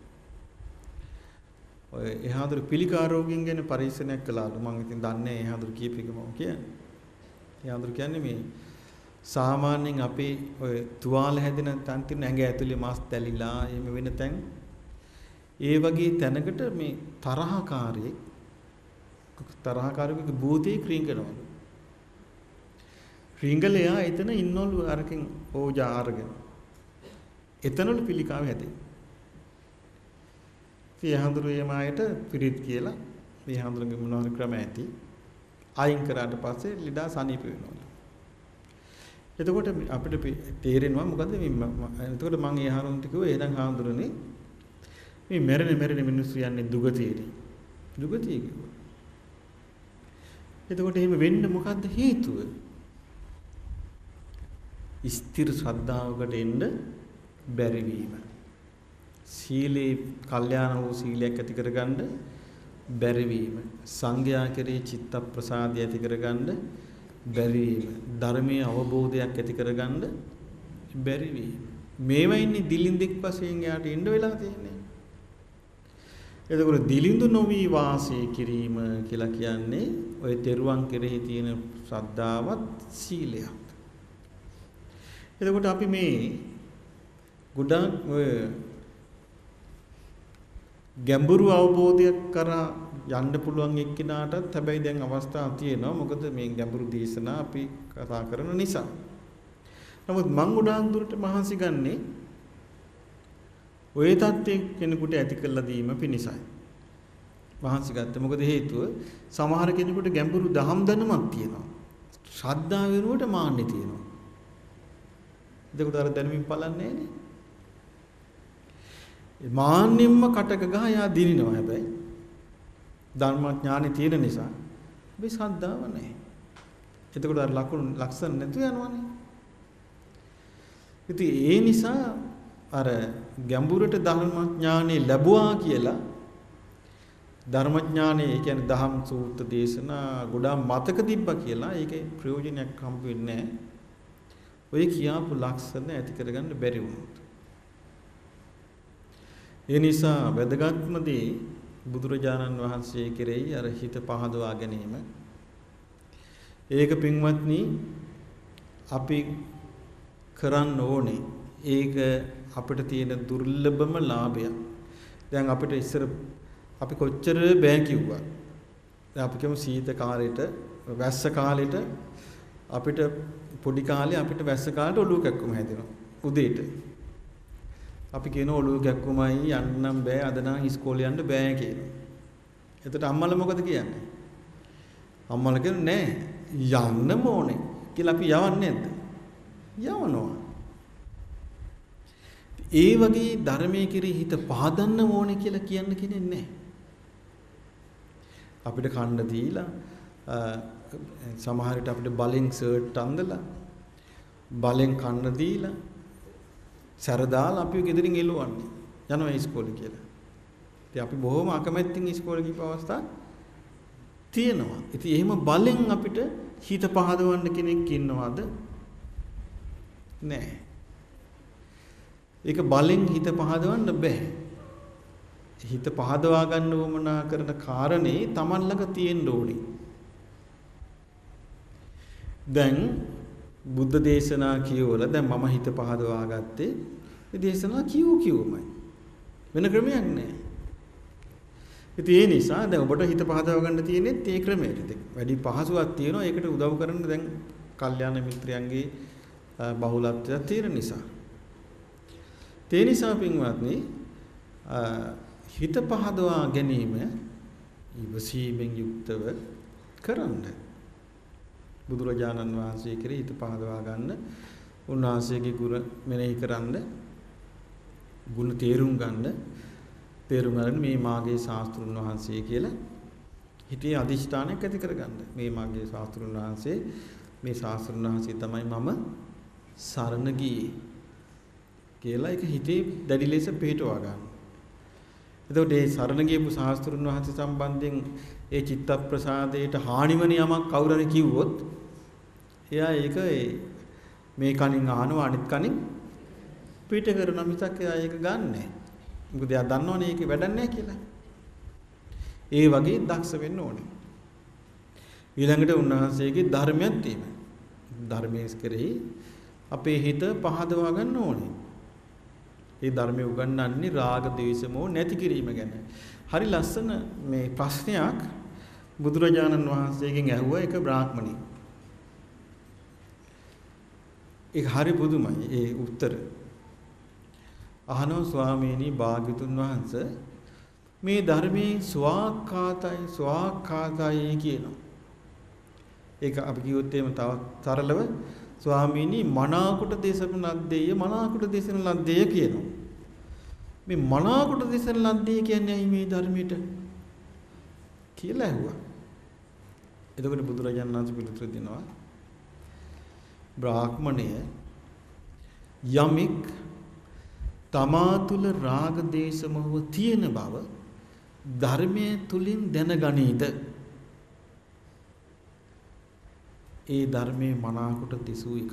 ඔය ඒ හාමුදුර පිළිකා රෝගීන් ගැන පරීක්ෂණයක් කළාලු. මම ඉතින් දන්නේ නැහැ ඒ හාමුදුර කීප එක මම කියන්නේ. ඒ හාමුදුර කියන්නේ මේ සාමාන්‍යයෙන් අපේ ඔය තුවාල හැදෙන තැන් තියෙන ඇඟ ඇතුලේ මාස් තැලිලා එහෙම වෙන තැන් ඒ වගේ තැනකට මේ තරහකාරී තරහකාරයෙකුගේ භූතේ ක්‍රිංගනවලු. ක්‍රිංගලයා එතන ඉන්නවලු අරකින් ඕජා අරගෙන. එතනවලු පිළිකාව හැදේ. ඒ හඳුරුවේ මායට පිරිත් කියලා මේ හඳුරුගේ මොනවා ක්‍රම ඇති අයින් කරාට පස්සේ ලීඩා සනීප වෙනවලු. එතකොට අපිට තේරෙනවා මොකද්ද මේ එතකොට මම ඒ හඳුරුන්ට කිව්වා එහෙනම් හඳුරුනේ මේ මැරෙන මැරෙන මිනිස්සු යන්නේ දුගතියට. දුගතිය කිව්වා. එතකොට එහෙම වෙන්න මොකද්ද හේතුව? ස්ථිර ශ්‍රද්ධාවකට එන්න බැරි වීම. සීලේ කල්යාණ වූ සීලයක් ඇති කරගන්න බැරි වීම. සංඝයා කෙරෙහි චිත්ත ප්‍රසාදය ඇති කරගන්න බැරි වීම. ධර්මයේ අවබෝධයක් ඇති කරගන්න බැරි වීම. මේවා ඉන්නේ දිලින්දෙක් වශයෙන් යාට ඉන්න වෙලා තියෙන්නේ. එතකොට දිලිඳු නොවි වාසය කිරීම කියලා කියන්නේ ඔය තෙරුවන් කෙරෙහි තියෙන ශ්‍රද්ධාවත් සීලයක්. එතකොට අපි මේ ගොඩාක් ඔය ගැඹුරු අවබෝධයක් කරා යන්න පුළුවන් එක්කිනාටත් හැබැයි දැන් අවස්ථාවක් තියෙනවා. මොකද මේ ගැඹුරු දේශනා අපි කතා කරන නිසා. නමුත් මම ගොඩාක් දුරට මහන්සි ගන්නේ ඔය தත්ත්වයේ කෙනෙකුට ඇති කළ දීම පිණිසයි. මහන්සි ගත්තා. මොකද හේතුව සමහර කෙනෙකුට ගැඹුරු දහම් දැනුමක් තියෙනවා. ශ්‍රද්ධාව වෙනුවට මාන්නේ තියෙනවා. එතකොට අර දැනුමින් පලන්නේ නෑනේ. මාන්නෙම්ම කටක ගහ යා දිනිනවා හැබැයි. ධර්මඥානෙ තියෙන නිසා මේ ශ්‍රද්ධාව නැහැ. එතකොට අර ලකුණු ලක්ෂණ නැතු යනවනේ. ඉතින් ඒ නිසා අර ගැඹුරට ධර්මඥානෙ ලැබුවා කියලා ධර්මඥානෙ ඒ කියන්නේ දහම් සූත්‍ර දේශනා ගොඩාක් මතක තිබ්බා කියලා ඒකේ ප්‍රයෝජනයක් හම්බ වෙන්නේ නැහැ. ඔය කියාපු ලක්ෂණ ඇති කරගන්න බැරි වුණොත්. ඒ නිසා වැදගත්ම දේ බුදුරජාණන් වහන්සේ කෙරෙහි අර හිත පහදවා ගැනීම. ඒක පින්වත්නි අපි කරන්න ඕනේ. ඒක අපිට තියෙන දුර්ලභම ලාභයක්. දැන් අපිට ඉස්සර අපි කොච්චර බෑ කිව්වා. දැන් අපි කියමු සීත කාලෙට, වැස්ස කාලෙට අපිට පොඩි කාලේ අපිට වැස්ස කාලේට ඔළුව කැක්කුම හැදෙනවා. උදේට. අපි කියන ඔළුව කැක්කුමයි යන්නම් බෑ අද නම් ඉස්කෝලේ යන්න බෑ කියනවා. එතකොට අම්මලා මොකද කියන්නේ? අම්මලා කියන්නේ නෑ යන්නම ඕනේ කියලා අපි යවන්නේ නැද්ද? යවනවා. ඒ වගේ ධර්මයේ කෙරෙහි හිත පහදන්න ඕනේ කියලා කියන්න කෙනෙක් නැහැ. අපිට කන්න දීලා සමහර විට අපිට බලෙන් සර්ට් අඳලා බලෙන් කන්න දීලා සරදාලා අපි ගෙදරින් එළුවන්නේ යනවා ඉස්කෝලේ කියලා. ඉතින් අපි බොහොම අකමැත්තෙන් ඉස්කෝලේ ගිහපු අවස්ථා තියෙනවා. ඉතින් එහෙම බලෙන් අපිට හිත පහදවන්න කෙනෙක් ඉන්නවද? නැහැ. ඒක බලෙන් හිත පහදවන්න බෑ. හිත පහදවා ගන්න උවමනා කරන කාරණේ Taman ළඟ තියෙන්න ඕනේ. දැන් බුද්ධ දේශනා කියවලා දැන් මම හිත පහදවා ගත්තේ මේ දේශනා කියෝ කියෝමයි. වෙන ක්‍රමයක් නැහැ. ඉතින් ඒ නිසා දැන් ඔබට හිත පහදව ගන්න තියෙන්නේ ඒ ක්‍රමයට. වැඩි පහසුවක් තියෙනවා. ඒකට උදව් කරන්න දැන් කල්යාණ මිත්‍රයන්ගේ බහුලත්වයක් තියෙන නිසා. ඒ නිසා පින්වත්නි හිත පහදවා ගැනීම ඉවසීමෙන් යුක්තව කරන්න. බුදුරජාණන් වහන්සේ කෙරෙහි හිත පහදවා ගන්න, උන්වහන්සේගේ ගුණ මෙනෙහි කරන්න, ගුණ තේරුම් ගන්න, තේරුම් ගන්න මේ මාගේ ශාස්ත්‍රුන් වහන්සේ කියලා හිතේ අදිෂ්ඨානයක් ඇති කරගන්න. මේ මාගේ ශාස්ත්‍රුන් වහන්සේ, මේ ශාස්ත්‍රුන් වහන්සේ තමයි මම සරණ ගියේ කියලා ඒක හිතේ දැඩි ලෙස පිටවා ගන්න. එතකොට මේ සරණ ගියපු ශාස්ත්‍රුන් වහන්සේ සම්බන්ධයෙන් ඒ චිත්ත ප්‍රසාදයට හානිවන යමක් කවුරු හරි කිව්වොත් එයා ඒක මේ කණින් අහනවා අනිත් කණින් පිට කරන මිසක් එයා ඒක ගන්නෑ. මොකද එයා දන්නවනේ ඒකේ වැඩක් නැහැ කියලා. ඒ වගේ දක්ෂ වෙන්න ඕනේ. ඊළඟට උන්වහන්සේගේ ධර්මයක් තියෙනවා. ධර්මයේ කෙරෙහි අපේ හිත පහදවා ගන්න ඕනේ. ඒ ධර්මයේ උගන්වන්නේ රාග ද්වේෂමෝ නැති කිරීම ගැන. හරි ලස්සන මේ ප්‍රශ්නයක් බුදුරජාණන් වහන්සේගෙන් ඇහුවා එක බ්‍රාහ්මණෙක්. ඒක හරි පුදුමයි ඒ උත්තර. අහනවා ස්වාමීනි භාග්‍යතුන් වහන්සේ මේ ධර්මයේ ස්වාක්ඛාතයි ස්වාක්ඛාතයි කියනවා. ඒක අපි කිව්වොත් එහෙම තවත් සරලව ස්වාමීනි මනාකොට දේශන ලද්දේය මනාකොට දේශන ලද්දේය කියනවා. මේ මනාකොට දේශන ලද්දේ කියන්නේ ඇයි මේ ධර්මයට කියලා ඇහුවා. එතකොට බුදුරජාණන් වහන්සේ පිළිතුරු දෙනවා බ්‍රාහ්මණය යමෙක් තමා තුල රාග දේශ මොහ තියෙන බව ධර්මයේ තුලින් දැනගනීද ඒ ධර්මයේ මනාකොට දිසූ එකක්.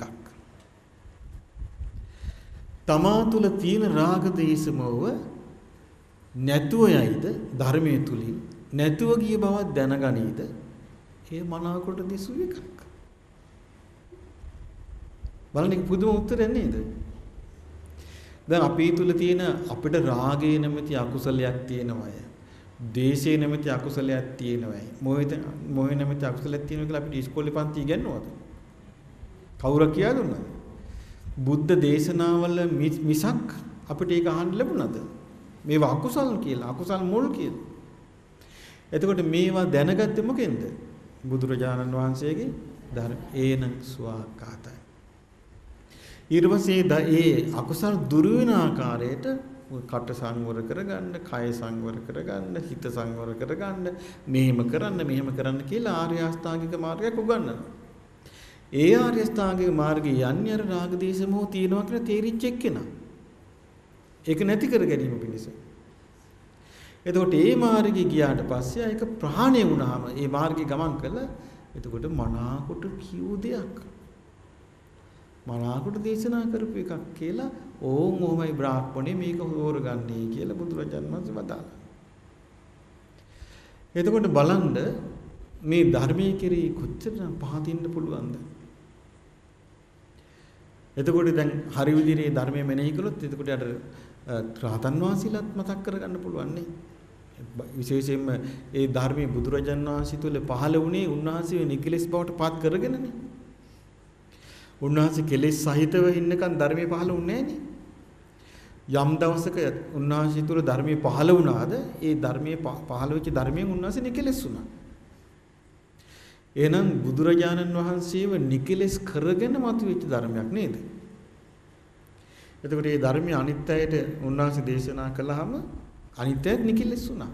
තමා තුල තියෙන රාග දේශ මොහ නැතුව යයිද ධර්මයේ තුලින් නැතුව ගිය බව දැනගනීද ඒ මනාකොට දිසූ එකක්. බලන්න පුදුම උත්තරයක් නේද? දැන් අපේ තුල තියෙන අපිට රාගය නැමැති අකුසලයක් තියෙනවය. දේශය නැමැති අකුසලයක් තියෙනවයි. මොහිත මොහේ නැමැති අකුසලයක් තියෙනවා කියලා අපිට ඉස්කෝලේ පන්ති ඉගෙනුවද? කවුරු කියලා දුන්නද? බුද්ධ දේශනාවල මිසක් අපිට ඒක අහන්න ලැබුණාද? මේවා අකුසල් කියලා, අකුසල් මුල් කියලා. එතකොට මේවා දැනගත්තේ මොකෙන්ද? බුදුරජාණන් වහන්සේගේ ධර්ම ඒන ස්වාකාතයි. ඊර්වසේ ඒ අකුසල් දුරු වෙන ආකාරයට කට සංවර කරගන්න, කය සංවර කරගන්න, හිත සංවර කරගන්න, මෙහෙම කරන්න, මෙහෙම කරන්න කියලා ආර්ය අෂ්ටාංගික මාර්ගයක් උගන්වනවා. ඒ ආර්ය අෂ්ටාංගික මාර්ගයේ යන්නේ අර රාග දේශ මොහ තියෙනවා කියලා තේරිච්ච එක්කෙනා. ඒක නැති කර ගැනීම පිණිස. එතකොට මේ මාර්ගය ගියාට පස්සේ ඒක ප්‍රහාණය වුණාම මේ මාර්ගය ගමන් කළා. එතකොට මනාකොට කියු දෙයක්. මනාකොට දේශනා කරපු එකක් කියලා ඕම් ඔහමයි බ්‍රාහ්මණය මේක හොරගන්නේ කියලා බුදුරජාණන් වහන්සේ වදාළා. එතකොට බලන්න මේ ධර්මයේ කෙරෙහි කොච්චර පහදින්න පුළුවන්ද? එතකොට දැන් හරි විදිහේ ධර්මයේ මෙනෙහි කළොත් එතකොට අර රහතන් වහන්සේලාත් මතක් කරගන්න පුළුවන් නේ. විශේෂයෙන්ම ඒ ධර්මයේ බුදුරජාණන් වහන්සේ තුල පහළ වුණේ උන්වහන්සේ නිකලස් බවට පත් කරගෙනනේ. උන්වහන්සේ කෙලෙස් සහිතව ඉන්නකන් ධර්මයේ පහළ වුණේ නැහනේ. යම් දවසක උන්වහන්සේ තුල ධර්මයේ පහළ වුණාද ඒ ධර්මයේ පහළ වෙච්ච ධර්මයෙන් උන්වහන්සේ නිකලස් වුණා. එහෙනම් බුදුරජාණන් වහන්සේව නිකලස් කරගෙන මතුවෙච්ච ධර්මයක් නේද? එතකොට මේ ධර්මයේ අනිත්‍යයට උන්වහන්සේ දේශනා කළාම අනිත්‍යයත් නිකිලස් වුණා.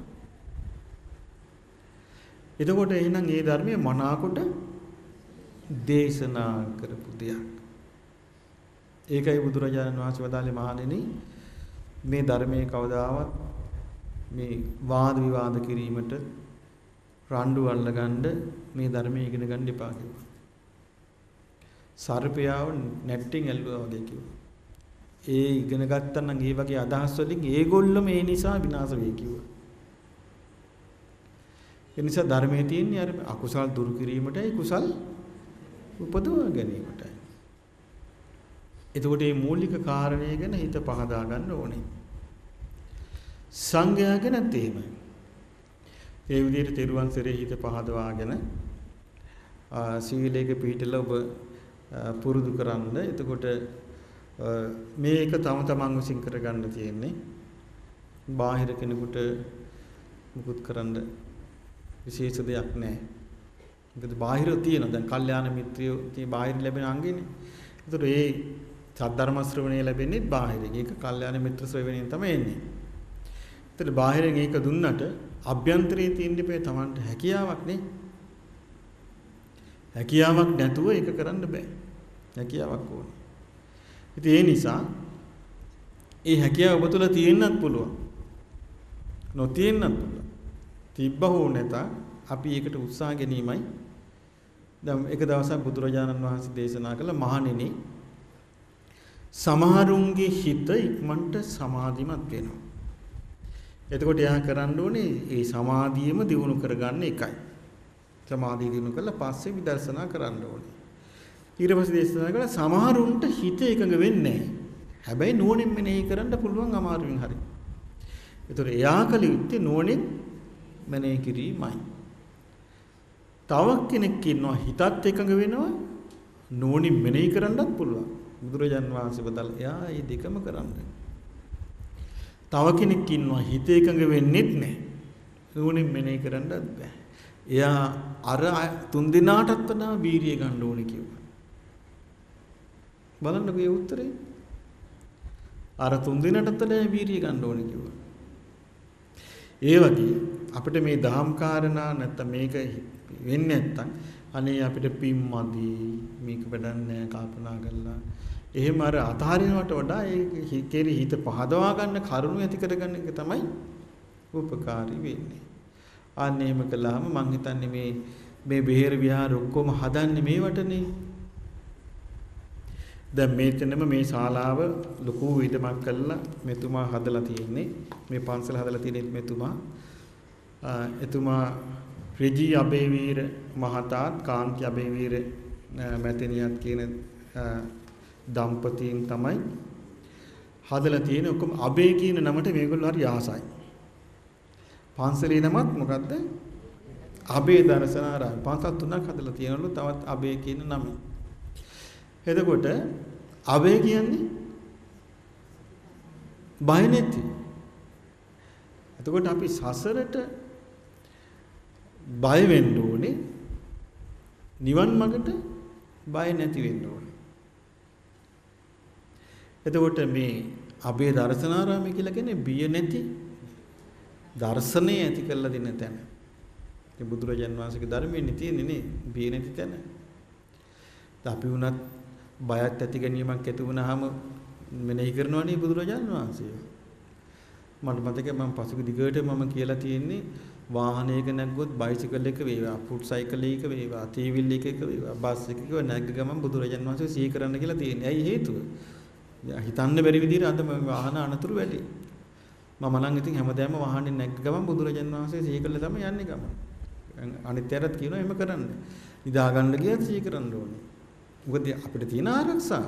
එතකොට එහෙනම් මේ ධර්මයේ මනාකොට දේශනා කරපු දෙයක්. ඒකයි බුදුරජාණන් වහන්සේ වදාළේ මහණෙනි මේ ධර්මයේ කවදාවත් මේ වාද විවාද කිරීමට රණ්ඩු අල්ලගන්න මේ ධර්මයේ ඉගෙන ගන්න එපා කිව්වා. සර්පයාව නැට්ටින් ඇල්ලුවා වගේ කිව්වා. ඒ ඉගෙන ගත්තා නම් ඒ වගේ අදහස් වලින් ඒගොල්ලෝ මේ නිසා විනාශ වෙයි කිව්වා. ඒ නිසා ධර්මයේ තියෙන්නේ අර අකුසල් දුරු කිරීමටයි කුසල් උපදවා ගැනීමටයි. එතකොට මේ මූලික කාරණය ගැන හිත පහදා ගන්න ඕනේ. සංඝයා ගැනත් එහෙමයි. ඒ විදිහට තෙරුවන් සෙරේ හිත පහදවාගෙන සීලයක පිළිපදලා ඔබ පුරුදු කරන්න. එතකොට මේක තම තමන් විසින් කරගන්න තියෙන්නේ. බාහිර කෙනෙකුට මුකුත් කරන්න විශේෂ දෙයක් නැහැ. මොකද බාහිර තියෙන දැන් කල්යාණ මිත්‍රයෝ tie බාහිර ලැබෙන අංගෙනේ. ඒතර ඒ සද්ධර්ම ශ්‍රවණය ලැබෙන්නේ බාහිරින්. ඒක කල්යාණ මිත්‍ර ශ්‍රවණයෙන් තමයි එන්නේ. ඒතර බාහිරින් ඒක දුන්නට අභ්‍යන්තරයේ තියෙන දෙපේ Tamanට හැකියාවක් නේ. හැකියාවක් නැතුව ඒක කරන්න බෑ. හැකියාවක් ඕනේ. ඉතින් ඒ නිසා ඒ හැකියාව ඔබ තුළ තියෙන්නත් පුළුවන්. නොතියෙන්නත් පුළුවන්. තිබ්බ හෝ නැත අපි ඒකට උත්සාහ ගැනීමයි. දැන් එක දවසක් බුදුරජාණන් වහන්සේ දේශනා කළ මහණෙනි සමහරුන්ගේ හිත ඉක්මනට සමාධිමත් වෙනවා. එතකොට එයා කරන්න ඕනේ ඒ සමාධියම දියුණු කරගන්න එකයි. සමාධිය දියුණු කළා පස්සේ විදර්ශනා කරන්න ඕනේ. ඊට පස්සේ දේශනා කළා සමහරුන්ට හිත එකඟ වෙන්නේ නැහැ. හැබැයි නුවණින් මෙනෙහි කරන්න පුළුවන් අමාරුවෙන් හරි. ඒතර එයා කල යුත්තේ නුවණින් මෙනෙහි කිරීමයි. තව කෙනෙක් ඉන්නවා හිතත් එකඟ වෙනවා නුවණින් මෙනෙහි කරන්නත් පුළුවන්. බුදුරජාන් වහන්සේ බදල් එයා මේ දෙකම කරන්න. තව කෙනෙක් ඉන්නවා හිත එකඟ වෙන්නේත් නැහැ. නුවණින් මෙනෙහි කරන්නත් බෑ. එයා අර තුන් දිනාටත් වඩා වීරිය ගන්න ඕනේ කිව්වා. බලන්නකෝ ඒ උත්තරේ. අර තුන් දිනටත් වඩා වීරිය ගන්න ඕනේ කිව්වා. ඒ වගේ අපිට මේ දහම් කාරණා නැත්තම් මේක වෙන්නේ නැත්තම් අනේ අපිට පිම්මදි මේක වැඩන්නේ කල්පනා කරලා එහෙම අර අතහරිනවට වඩා ඒ කෙරෙහි හිත පහදවා ගන්න කරුණු ඇති කරගන්න එක තමයි උපකාරී වෙන්නේ. අන්න එහෙම කළාම මං හිතන්නේ මේ මේ බෙහෙර විහාර ඔක්කොම හදන්නේ මේවටනේ. දැන් මේතනම මේ ශාලාව ලොකු විදමක් කළා මෙතුමා හදලා තියෙන්නේ. මේ පන්සල හදලා තියෙන්නේ මෙතුමා. එතුමා රෙජි අබේවීර මහතාත් කාන්ති අබේවීර මැතිණියත් කියන දම්පතීන් තමයි හදලා තියෙන්නේ. ඔක්කොම අබේ කියන නමට මේගොල්ලෝ හරි ආසයි. පන්සලේ නමත් මොකද්ද? අබේ දර්ශනාරාම. පන්සල් තුනක් හදලා තියෙනවලු තවත් අබේ කියන නම. එතකොට අබේ කියන්නේ බය නැති. එතකොට අපි සසරට බය වෙන්න ඕනේ. නිවන් මාර්ගට බය නැති වෙන්න ඕනේ. එතකොට මේ අබේ දර්ශනාරාමය කියලා කියන්නේ බිය නැති දර්ශනය ඇති කරලා දෙන තැන. ඒ බුදුරජාන් වහන්සේගේ ධර්මයේ තියෙන්නේ නේ බිය නැති තැන. අපි වුණත් බයක් ඇති ගැනීමක් ඇති වුණාම මෙනෙහි කරනවනේ බුදුරජාන් වහන්සේ. මට මතකයි මම පසුගිය දිගට මම කියලා තියෙන්නේ වාහනයක නැග්ගොත් බයිසිකල් එක වේවා, ෆුට් සයිකල් එක වේවා, ටීවිල් එක එක වේවා, බස් එකක නැග්ග ගමන් බුදුරජාන් වහන්සේ සිහි කරන්න කියලා තියෙන්නේ. ඇයි හේතුව? හිතන්න බැරි විදිහට අද වාහන අනතුරු වැඩි. මම නම් ඉතින් හැමදාම වාහනේ නැග්ග ගමන් බුදුරජාන් වහන්සේ සිහි කරලා තමයි යන්නේ ගමන්. අනිත්‍යයටත් කියනවා එහෙම කරන්න. නිදා ගන්න ගියත් සිහි කරන්න ඕනේ. මොකද අපිට තියෙන ආරක්ෂාව.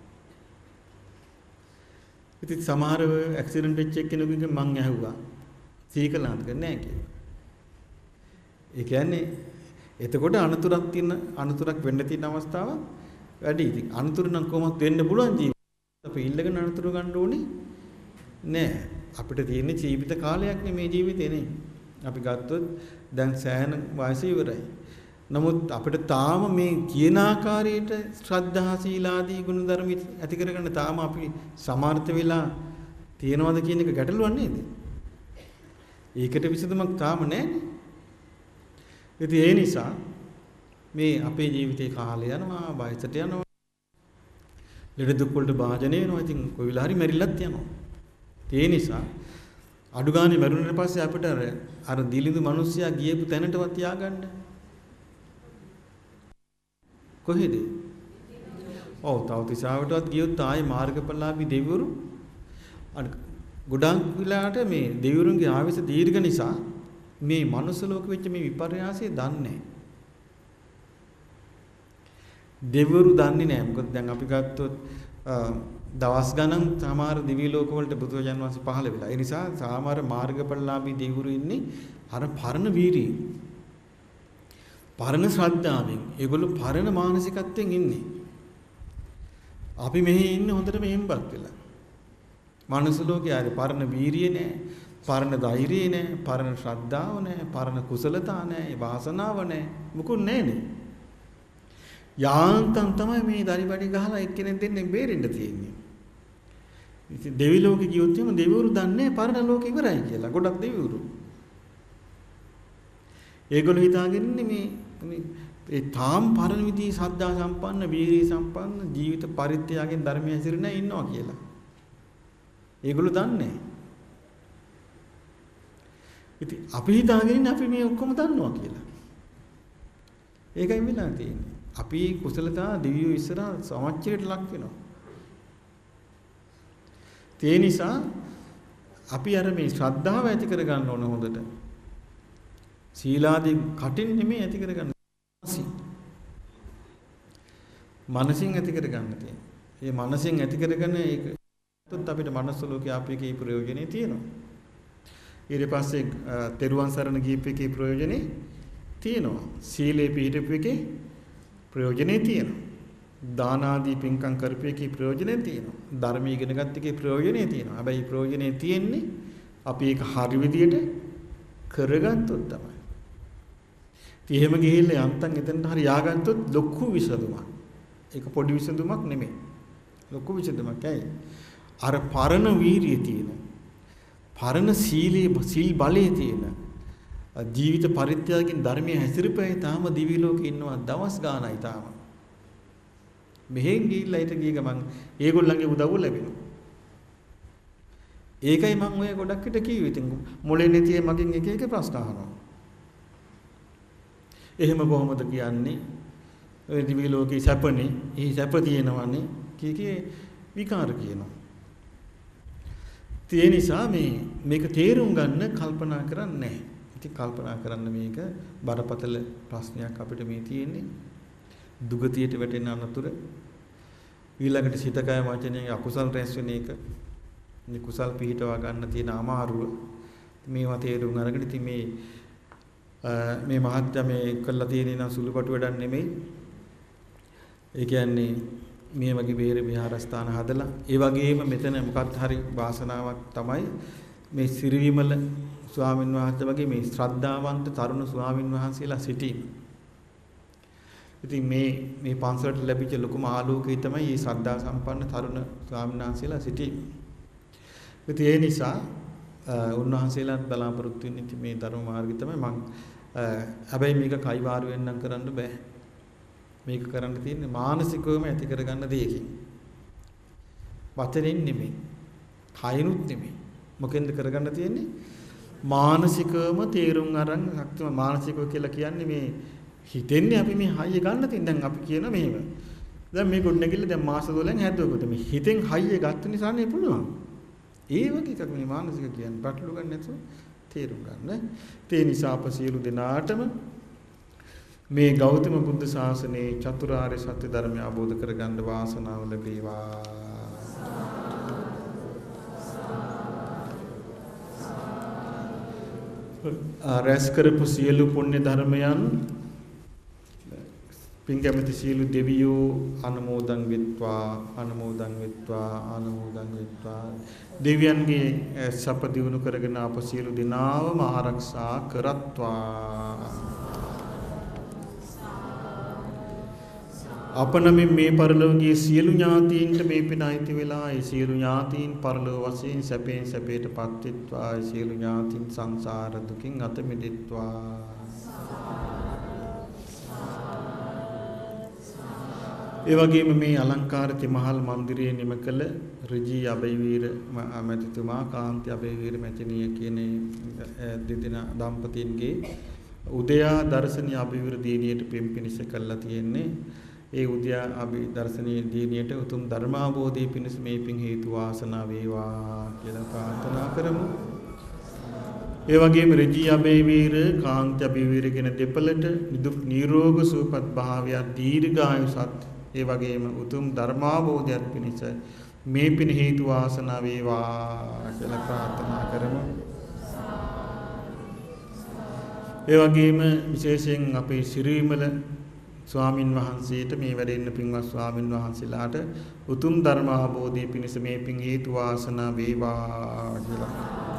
ඉතින් සමහර ඇක්සිඩන්ට් වෙච්ච එක්කෙනෙකුගෙන් මං ඇහුවා සීකලාන්ත කරන්නේ නැහැ කියලා. ඒ කියන්නේ එතකොට අනතුරක් තියෙන අනතුරක් වෙන්න තියෙන අවස්ථාව වැඩි. ඉතින් අනතුරු නම් කොහොමද වෙන්න පුළුවන් ජීවිතේ. අපි ඉල්ලගෙන අනතුරු ගන්න ඕනේ නෑ. අපිට තියෙන ජීවිත කාලයක් නේ මේ ජීවිතේ නේ. අපි ගත්තොත් දැන් සෑහෙන වයස ඉවරයි. නමුත් අපිට තාම මේ කියන ආකාරයට ශ්‍රද්ධා සීලාදී ගුණධර්ම ඇති කරගන්න තාම අපි සමර්ථ වෙලා තියනවද කියන එක ගැටලුවක් නේද? ඒකට විසඳුමක් තාම නැහැ. ඉතින් ඒ නිසා මේ අපේ ජීවිතේ කාලය යනවා, වයසට යනවා. ලෙඩ දුක් වලට භාජනය වෙනවා. ඉතින් කොයි වෙලාව හරි මැරිලත් යනවා. ඒ නිසා අඩු ගානේ මැරුණට පස්සේ අපිට අර අර දිලිඳු මිනිස්සයා ගියපු තැනටවත් තියාගන්න. කොහෙද? ඔව් තවතිසාවටවත් ගියොත් ආයේ මාර්ගඵලලාභී දෙවිවරු අර ගොඩාක් වෙලාවට මේ දෙවිවරුන්ගේ ආවිස දීර්ඝ නිසා මේ මනුස්ස ලෝකෙ වෙච්ච මේ විපර්යාසය දන්නේ නැහැ. දෙවිවරු දන්නේ නැහැ. මොකද දැන් අපි ගත්තොත් දවස් ගණන් සමහර දිවි ලෝක වලට බුදුරජාන් වහන්සේ පහළ වෙලා. ඒ නිසා සමහර මාර්ගඵලලාභී දෙවිවරු ඉන්නේ අර පරණ වීරිය. පරණ ශ්‍රද්ධාවෙන්. ඒගොල්ලෝ පරණ මානසිකත්වයෙන් ඉන්නේ. අපි මෙහි ඉන්නේ හොඳට මෙහෙම්පත් වෙලා. මනුස්ස ලෝකේ ආයේ පරණ වීරිය නැහැ, පරණ ධෛර්යය නැහැ, පරණ ශ්‍රද්ධාව නැහැ, පරණ කුසලතා නැහැ, වාසනාව නැහැ. මුකුත් නැහැනේ. යාන්තම් තමයි මේ දරිබඩි ගහලා එක්කෙනෙක් දෙන්නේ බේරෙන්න තියෙන්නේ. ඉතින් දෙවි ලෝකෙ ගියොත් එම දෙවිවරු දන්නේ පරණ ලෝකෙ ඉවරයි කියලා. ගොඩක් දෙවිවරු. ඒගොල්ලෝ හිතාගෙන ඉන්නේ මේ මේ ඒ තාම් පරණ විදිහේ සද්ධා සම්පන්න, වීරිය සම්පන්න ජීවිත පරිත්‍යාගයෙන් ධර්මයේ හැසිරෙන ඉන්නවා කියලා. ඒගොල්ලෝ දන්නේ. ඉතින් අපි හිතාගෙන ඉන්නේ අපි මේ ඔක්කොම දන්නවා කියලා. ඒකයි වෙලා තියෙන්නේ. අපි කුසලතා දිවියෝ ඉස්සරහා සමච්චරයට ලක් වෙනවා. ඒ නිසා අපි අර මේ ශ්‍රද්ධාව ඇති කර ගන්න ඕන හොඳට. සීලාදී කටින් නෙමෙයි ඇති කර ගන්න. මනසින් ඇති කර ගන්න තියෙනවා. මේ මනසින් ඇති කරගෙන ඒක තුත් අපිට මනස ලෝකේ ආපේකේ ප්‍රයෝජනෙ තියෙනවා. ඊට පස්සේ තෙරුවන් සරණ ගිහිපේකේ ප්‍රයෝජනෙ තියෙනවා. සීලේ පිළිපෙපු එකේ ප්‍රයෝජනෙ තියෙනවා. දාන ආදී පින්කම් කරපේකේ ප්‍රයෝජනෙ තියෙනවා. ධර්ම ඉගෙන ගන්න එකේ ප්‍රයෝජනෙ තියෙනවා. හැබැයි ප්‍රයෝජනෙ තියෙන්නේ අපි ඒක හරි විදියට කරගත්තොත් තමයි. ඉතින් එහෙම ගිහිල්ලා යන්තම් එතනට හරි ය아가ත්තොත් ලොකු විසඳුමක්. ඒක පොඩි විසඳුමක් නෙමෙයි. ලොකු විසඳුමක් ඇයි? අර පරණ වීරිය තියෙන. පරණ සීලයේ සීල් බලයේ තියෙන. ජීවිත පරිත්‍යාගයෙන් ධර්මයේ හැසිරෙපයි තාම දිවි ලෝකේ ඉන්නවා දවස් ගානයි තාම. මෙහෙන් ගිහිල්ලා ඊට ගිය ගමන් ඒගොල්ලන්ගේ උදව්ව ලැබෙනවා. ඒකයි මම ඔය ගොඩක් විට කිව්වේ. ඉතින් මොලේ නැති මගෙන් එක එක ප්‍රශ්න අහනවා. එහෙම කොහොමද කියන්නේ? ඔය දිවි ලෝකේ සැපනේ, ඒ සැප තියෙනවනේ කී කී විකාර කියනවා. ඒ නිසා මේ මේක තේරුම් ගන්න කල්පනා කරන්නේ නැහැ. ඉතින් කල්පනා කරන්න මේක බරපතල ප්‍රශ්නයක් අපිට මේ තියෙන්නේ. දුගතියට වැටෙන අනතුර ඊළඟට සිතකය වචනයේ අකුසල් රැස් වෙන එක. මේ කුසල් පිහිටවා ගන්න තියෙන අමාරුව මේවා තේරුම් අරගෙන ඉතින් මේ මේ මහත්ය මේ කළා තියෙන නම් සුළුපටු වැඩක් නෙමෙයි. ඒ කියන්නේ මේ වගේ බේර විහාරස්ථාන හදලා ඒ වගේම මෙතන මොකක්ද හරි වාසනාවක් තමයි මේ සිරිවිමල ස්වාමින් වහන්සේ වගේ මේ ශ්‍රද්ධාවන්ත තරුණ ස්වාමින් වහන්සේලා සිටීම. ඉතින් මේ මේ පන්සලට ලැබිච්ච ලොකුම ආලෝකය තමයි මේ ශ්‍රද්ධා සම්පන්න තරුණ ස්වාමීන් වහන්සේලා සිටීම. ඉතින් ඒ නිසා උන්වහන්සේලාත් බලාපොරොත්තු වෙන්නේ මේ ධර්ම මාර්ගය තමයි මම හැබැයි මේක කයිවාරු වෙන්නම් කරන්න බෑ. මේක කරන්න තියෙන්නේ මානසිකවම ඇති කරගන්න දෙයකින්. වචනෙන් නෙමෙයි. කයිනුත් නෙමෙයි. මොකෙන්ද කරගන්න තියෙන්නේ? මානසිකවම තේරුම් අරන් ශක්තිම මානසිකව කියලා කියන්නේ මේ හිතෙන්නේ අපි මේ හයිය ගන්න තියෙන දැන් අපි කියන මෙහෙම. දැන් මේ ගොඩ නැගිල්ල දැන් මාස දොළහෙන් හැදුවකොට මේ හිතෙන් හයිය ගත්ත නිසා නේ පුළුවන්. ඒ වගේ එකක් මේ මානසික කියන්නේ පැටලු ගන්න නැතුව තේරුම් ගන්න. ඒ නිසා අප සියලු දෙනාටම මේ ගෞතම බුද්ධ ශාසනයේ චතුරාර්ය සත්‍ය ධර්මය අවබෝධ කරගන්න වාසනාව ලැබේවා. රැස් කරපු සියලු පුණ්‍ය ධර්මයන් පින්කැමති සියලු දෙවියෝ අනුමෝදන් වෙත්වා අනුමෝදන් වෙත්වා අනුමෝදන් වෙත්වා දෙවියන්ගේ සප දිනු කරගෙන අප සියලු දෙනාවම ආරක්ෂා කරත්වා. අපනමින් මේ පරලෝකයේ සියලු ඥාතීන්ට මේ පින අයිති වෙලා ඒ සියලු ඥාතීන් පරලෝක වශයෙන් සැපෙන් සැපයටපත් වෙත්වා. ඒ සියලු ඥාතීන් සංසාර දුකින් අත මිදෙත්වා. ඒ වගේම මේ අලංකාර තිමහල් මන්දිරයේ නිම කළ ඍජී අබේවීර මැතිතුමා කාන්ති අබේවීර මැතිණිය කියන දෙදෙනා දම්පතියන්ගේ උදයා දර්ශනීය අබේවීර දිනියට පෙම් පිණිස කළා තියෙන්නේ. ඒ උදයා අභි දර්ශනීය දිනියට උතුම් ධර්මාභෝධය පිණිස මේ පින් හේතු වාසනා වේවා කියලා ප්‍රාර්ථනා කරමු. ඒ වගේම ඍජී අබේවීර කාන්ති අබේවීර කියන දෙපළට නිදුක් නිරෝග සුවපත් භාවය දීර්ඝායුෂත් ඒ වගේම උතුම් ධර්මාභෝධයත් පිණිස මේ පින් හේතු වාසනා වේවා කියලා ප්‍රාර්ථනා කරමු. ඒ වගේම විශේෂයෙන් අපේ ශ්‍රීමල ස්වාමින් වහන්සේට මේ වැඩෙන්න පින්වත් ස්වාමින් වහන්සේලාට උතුම් ධර්මාභෝධය පිණිස මේ පින් හේතු වාසනා වේවා කියලා.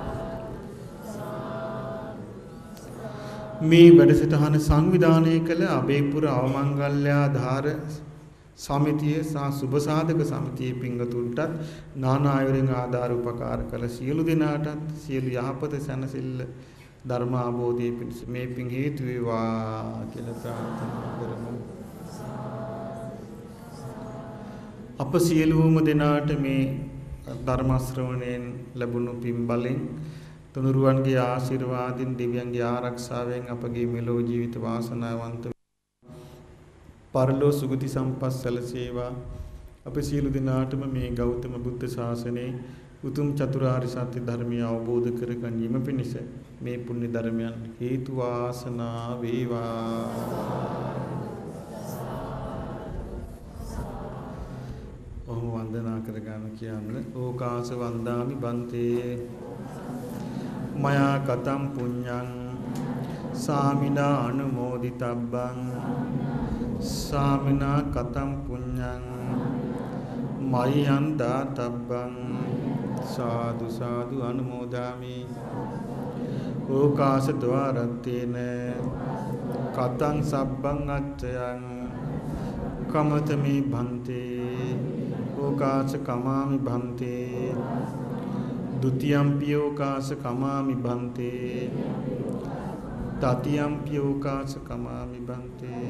මේ වැඩසටහන සංවිධානය කළ අබේපුර අවමංගල්‍යාධාර සමිතිය සහ සුබ සාධක සමිතියේ පින්වතුන්ටත් නානා ආයුරින් ආධාර උපකාර කළ සියලු දෙනාටත් සියලු යහපත සැනසෙල්ල ධර්ම අවබෝධයේ පිණිස මේ පින් හේතු වේවා කියලා ප්‍රාර්ථනා කරමු. අප සියලුම දෙනාට මේ ධර්ම ශ්‍රවණයෙන් ලැබුණු පින් බලෙන් තුනුරුවන්ගේ ආශිර්වාදින් දිව්‍යන්ගේ ආරක්ෂාවෙන් අපගේ මෙලොව ජීවිත වාසනාවන්ත පරලෝ සුගති සම්පත් සැලසේවා. අප සියලු දෙනාටම මේ ගෞතම බුද්ධ ශාසනයේ උතුම් චතුරාර්ය සත්‍ය ධර්මය අවබෝධ කර ගැනීම පිණිස මේ පුණ්‍ය ධර්මයන් හේතු වාසනා වේවා. ඔහොම වන්දනා කර ගන්න කියන්න. ඕකාස වන්දාමි බන්තේ මයා කතම් පුඤ්ඤං සාමිනා අනුමෝදිතබ්බං සාමිනා කතම් පුඤ්ඤං මයං දාතබ්බං සාදු සාදු අනුමෝදාමි. ඕකාස ద్వාරත්තේන කතං සබ්බං අච්චයං කමතමි භන්තේ ඕකාස කමාමි භන්තේ ဒ ුතියම්පි ඕකාස කමාමි භන්තේ තතියම්පි ඕකාස කමාමි භන්තේ.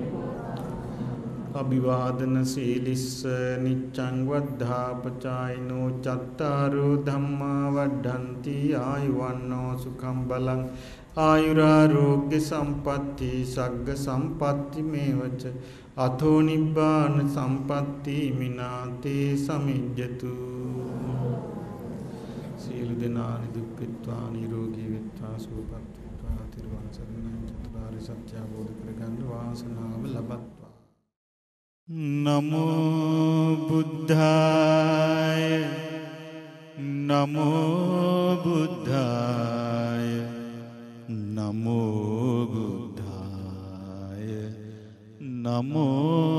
අභිවාදන සීලිස්ස නිච්ඡං වද්ධාපචායිනෝ චත්තාරෝ ධම්මා වඩ්ඩಂತಿ ආයුවන්නෝ සුඛං බලං ආයුරාෝග්‍ය සම්පatti සග්ග සම්පatti මේවච අතෝ නිබ්බාන සම්පatti මිනාතේ සමිජ්ජතු. සීල දෙනා නිදුක් වෙත්වා නිරෝගී වෙත්වා සුවපත් වෙත්වා තිරුවන් සරණයි. චතුරාර්ය සත්‍ය අවබෝධ කරගන්න වාසනාව ලබත්වා. නමෝ බුද්ධාය නමෝ බුද්ධාය නමෝ බුද්ධාය නමෝ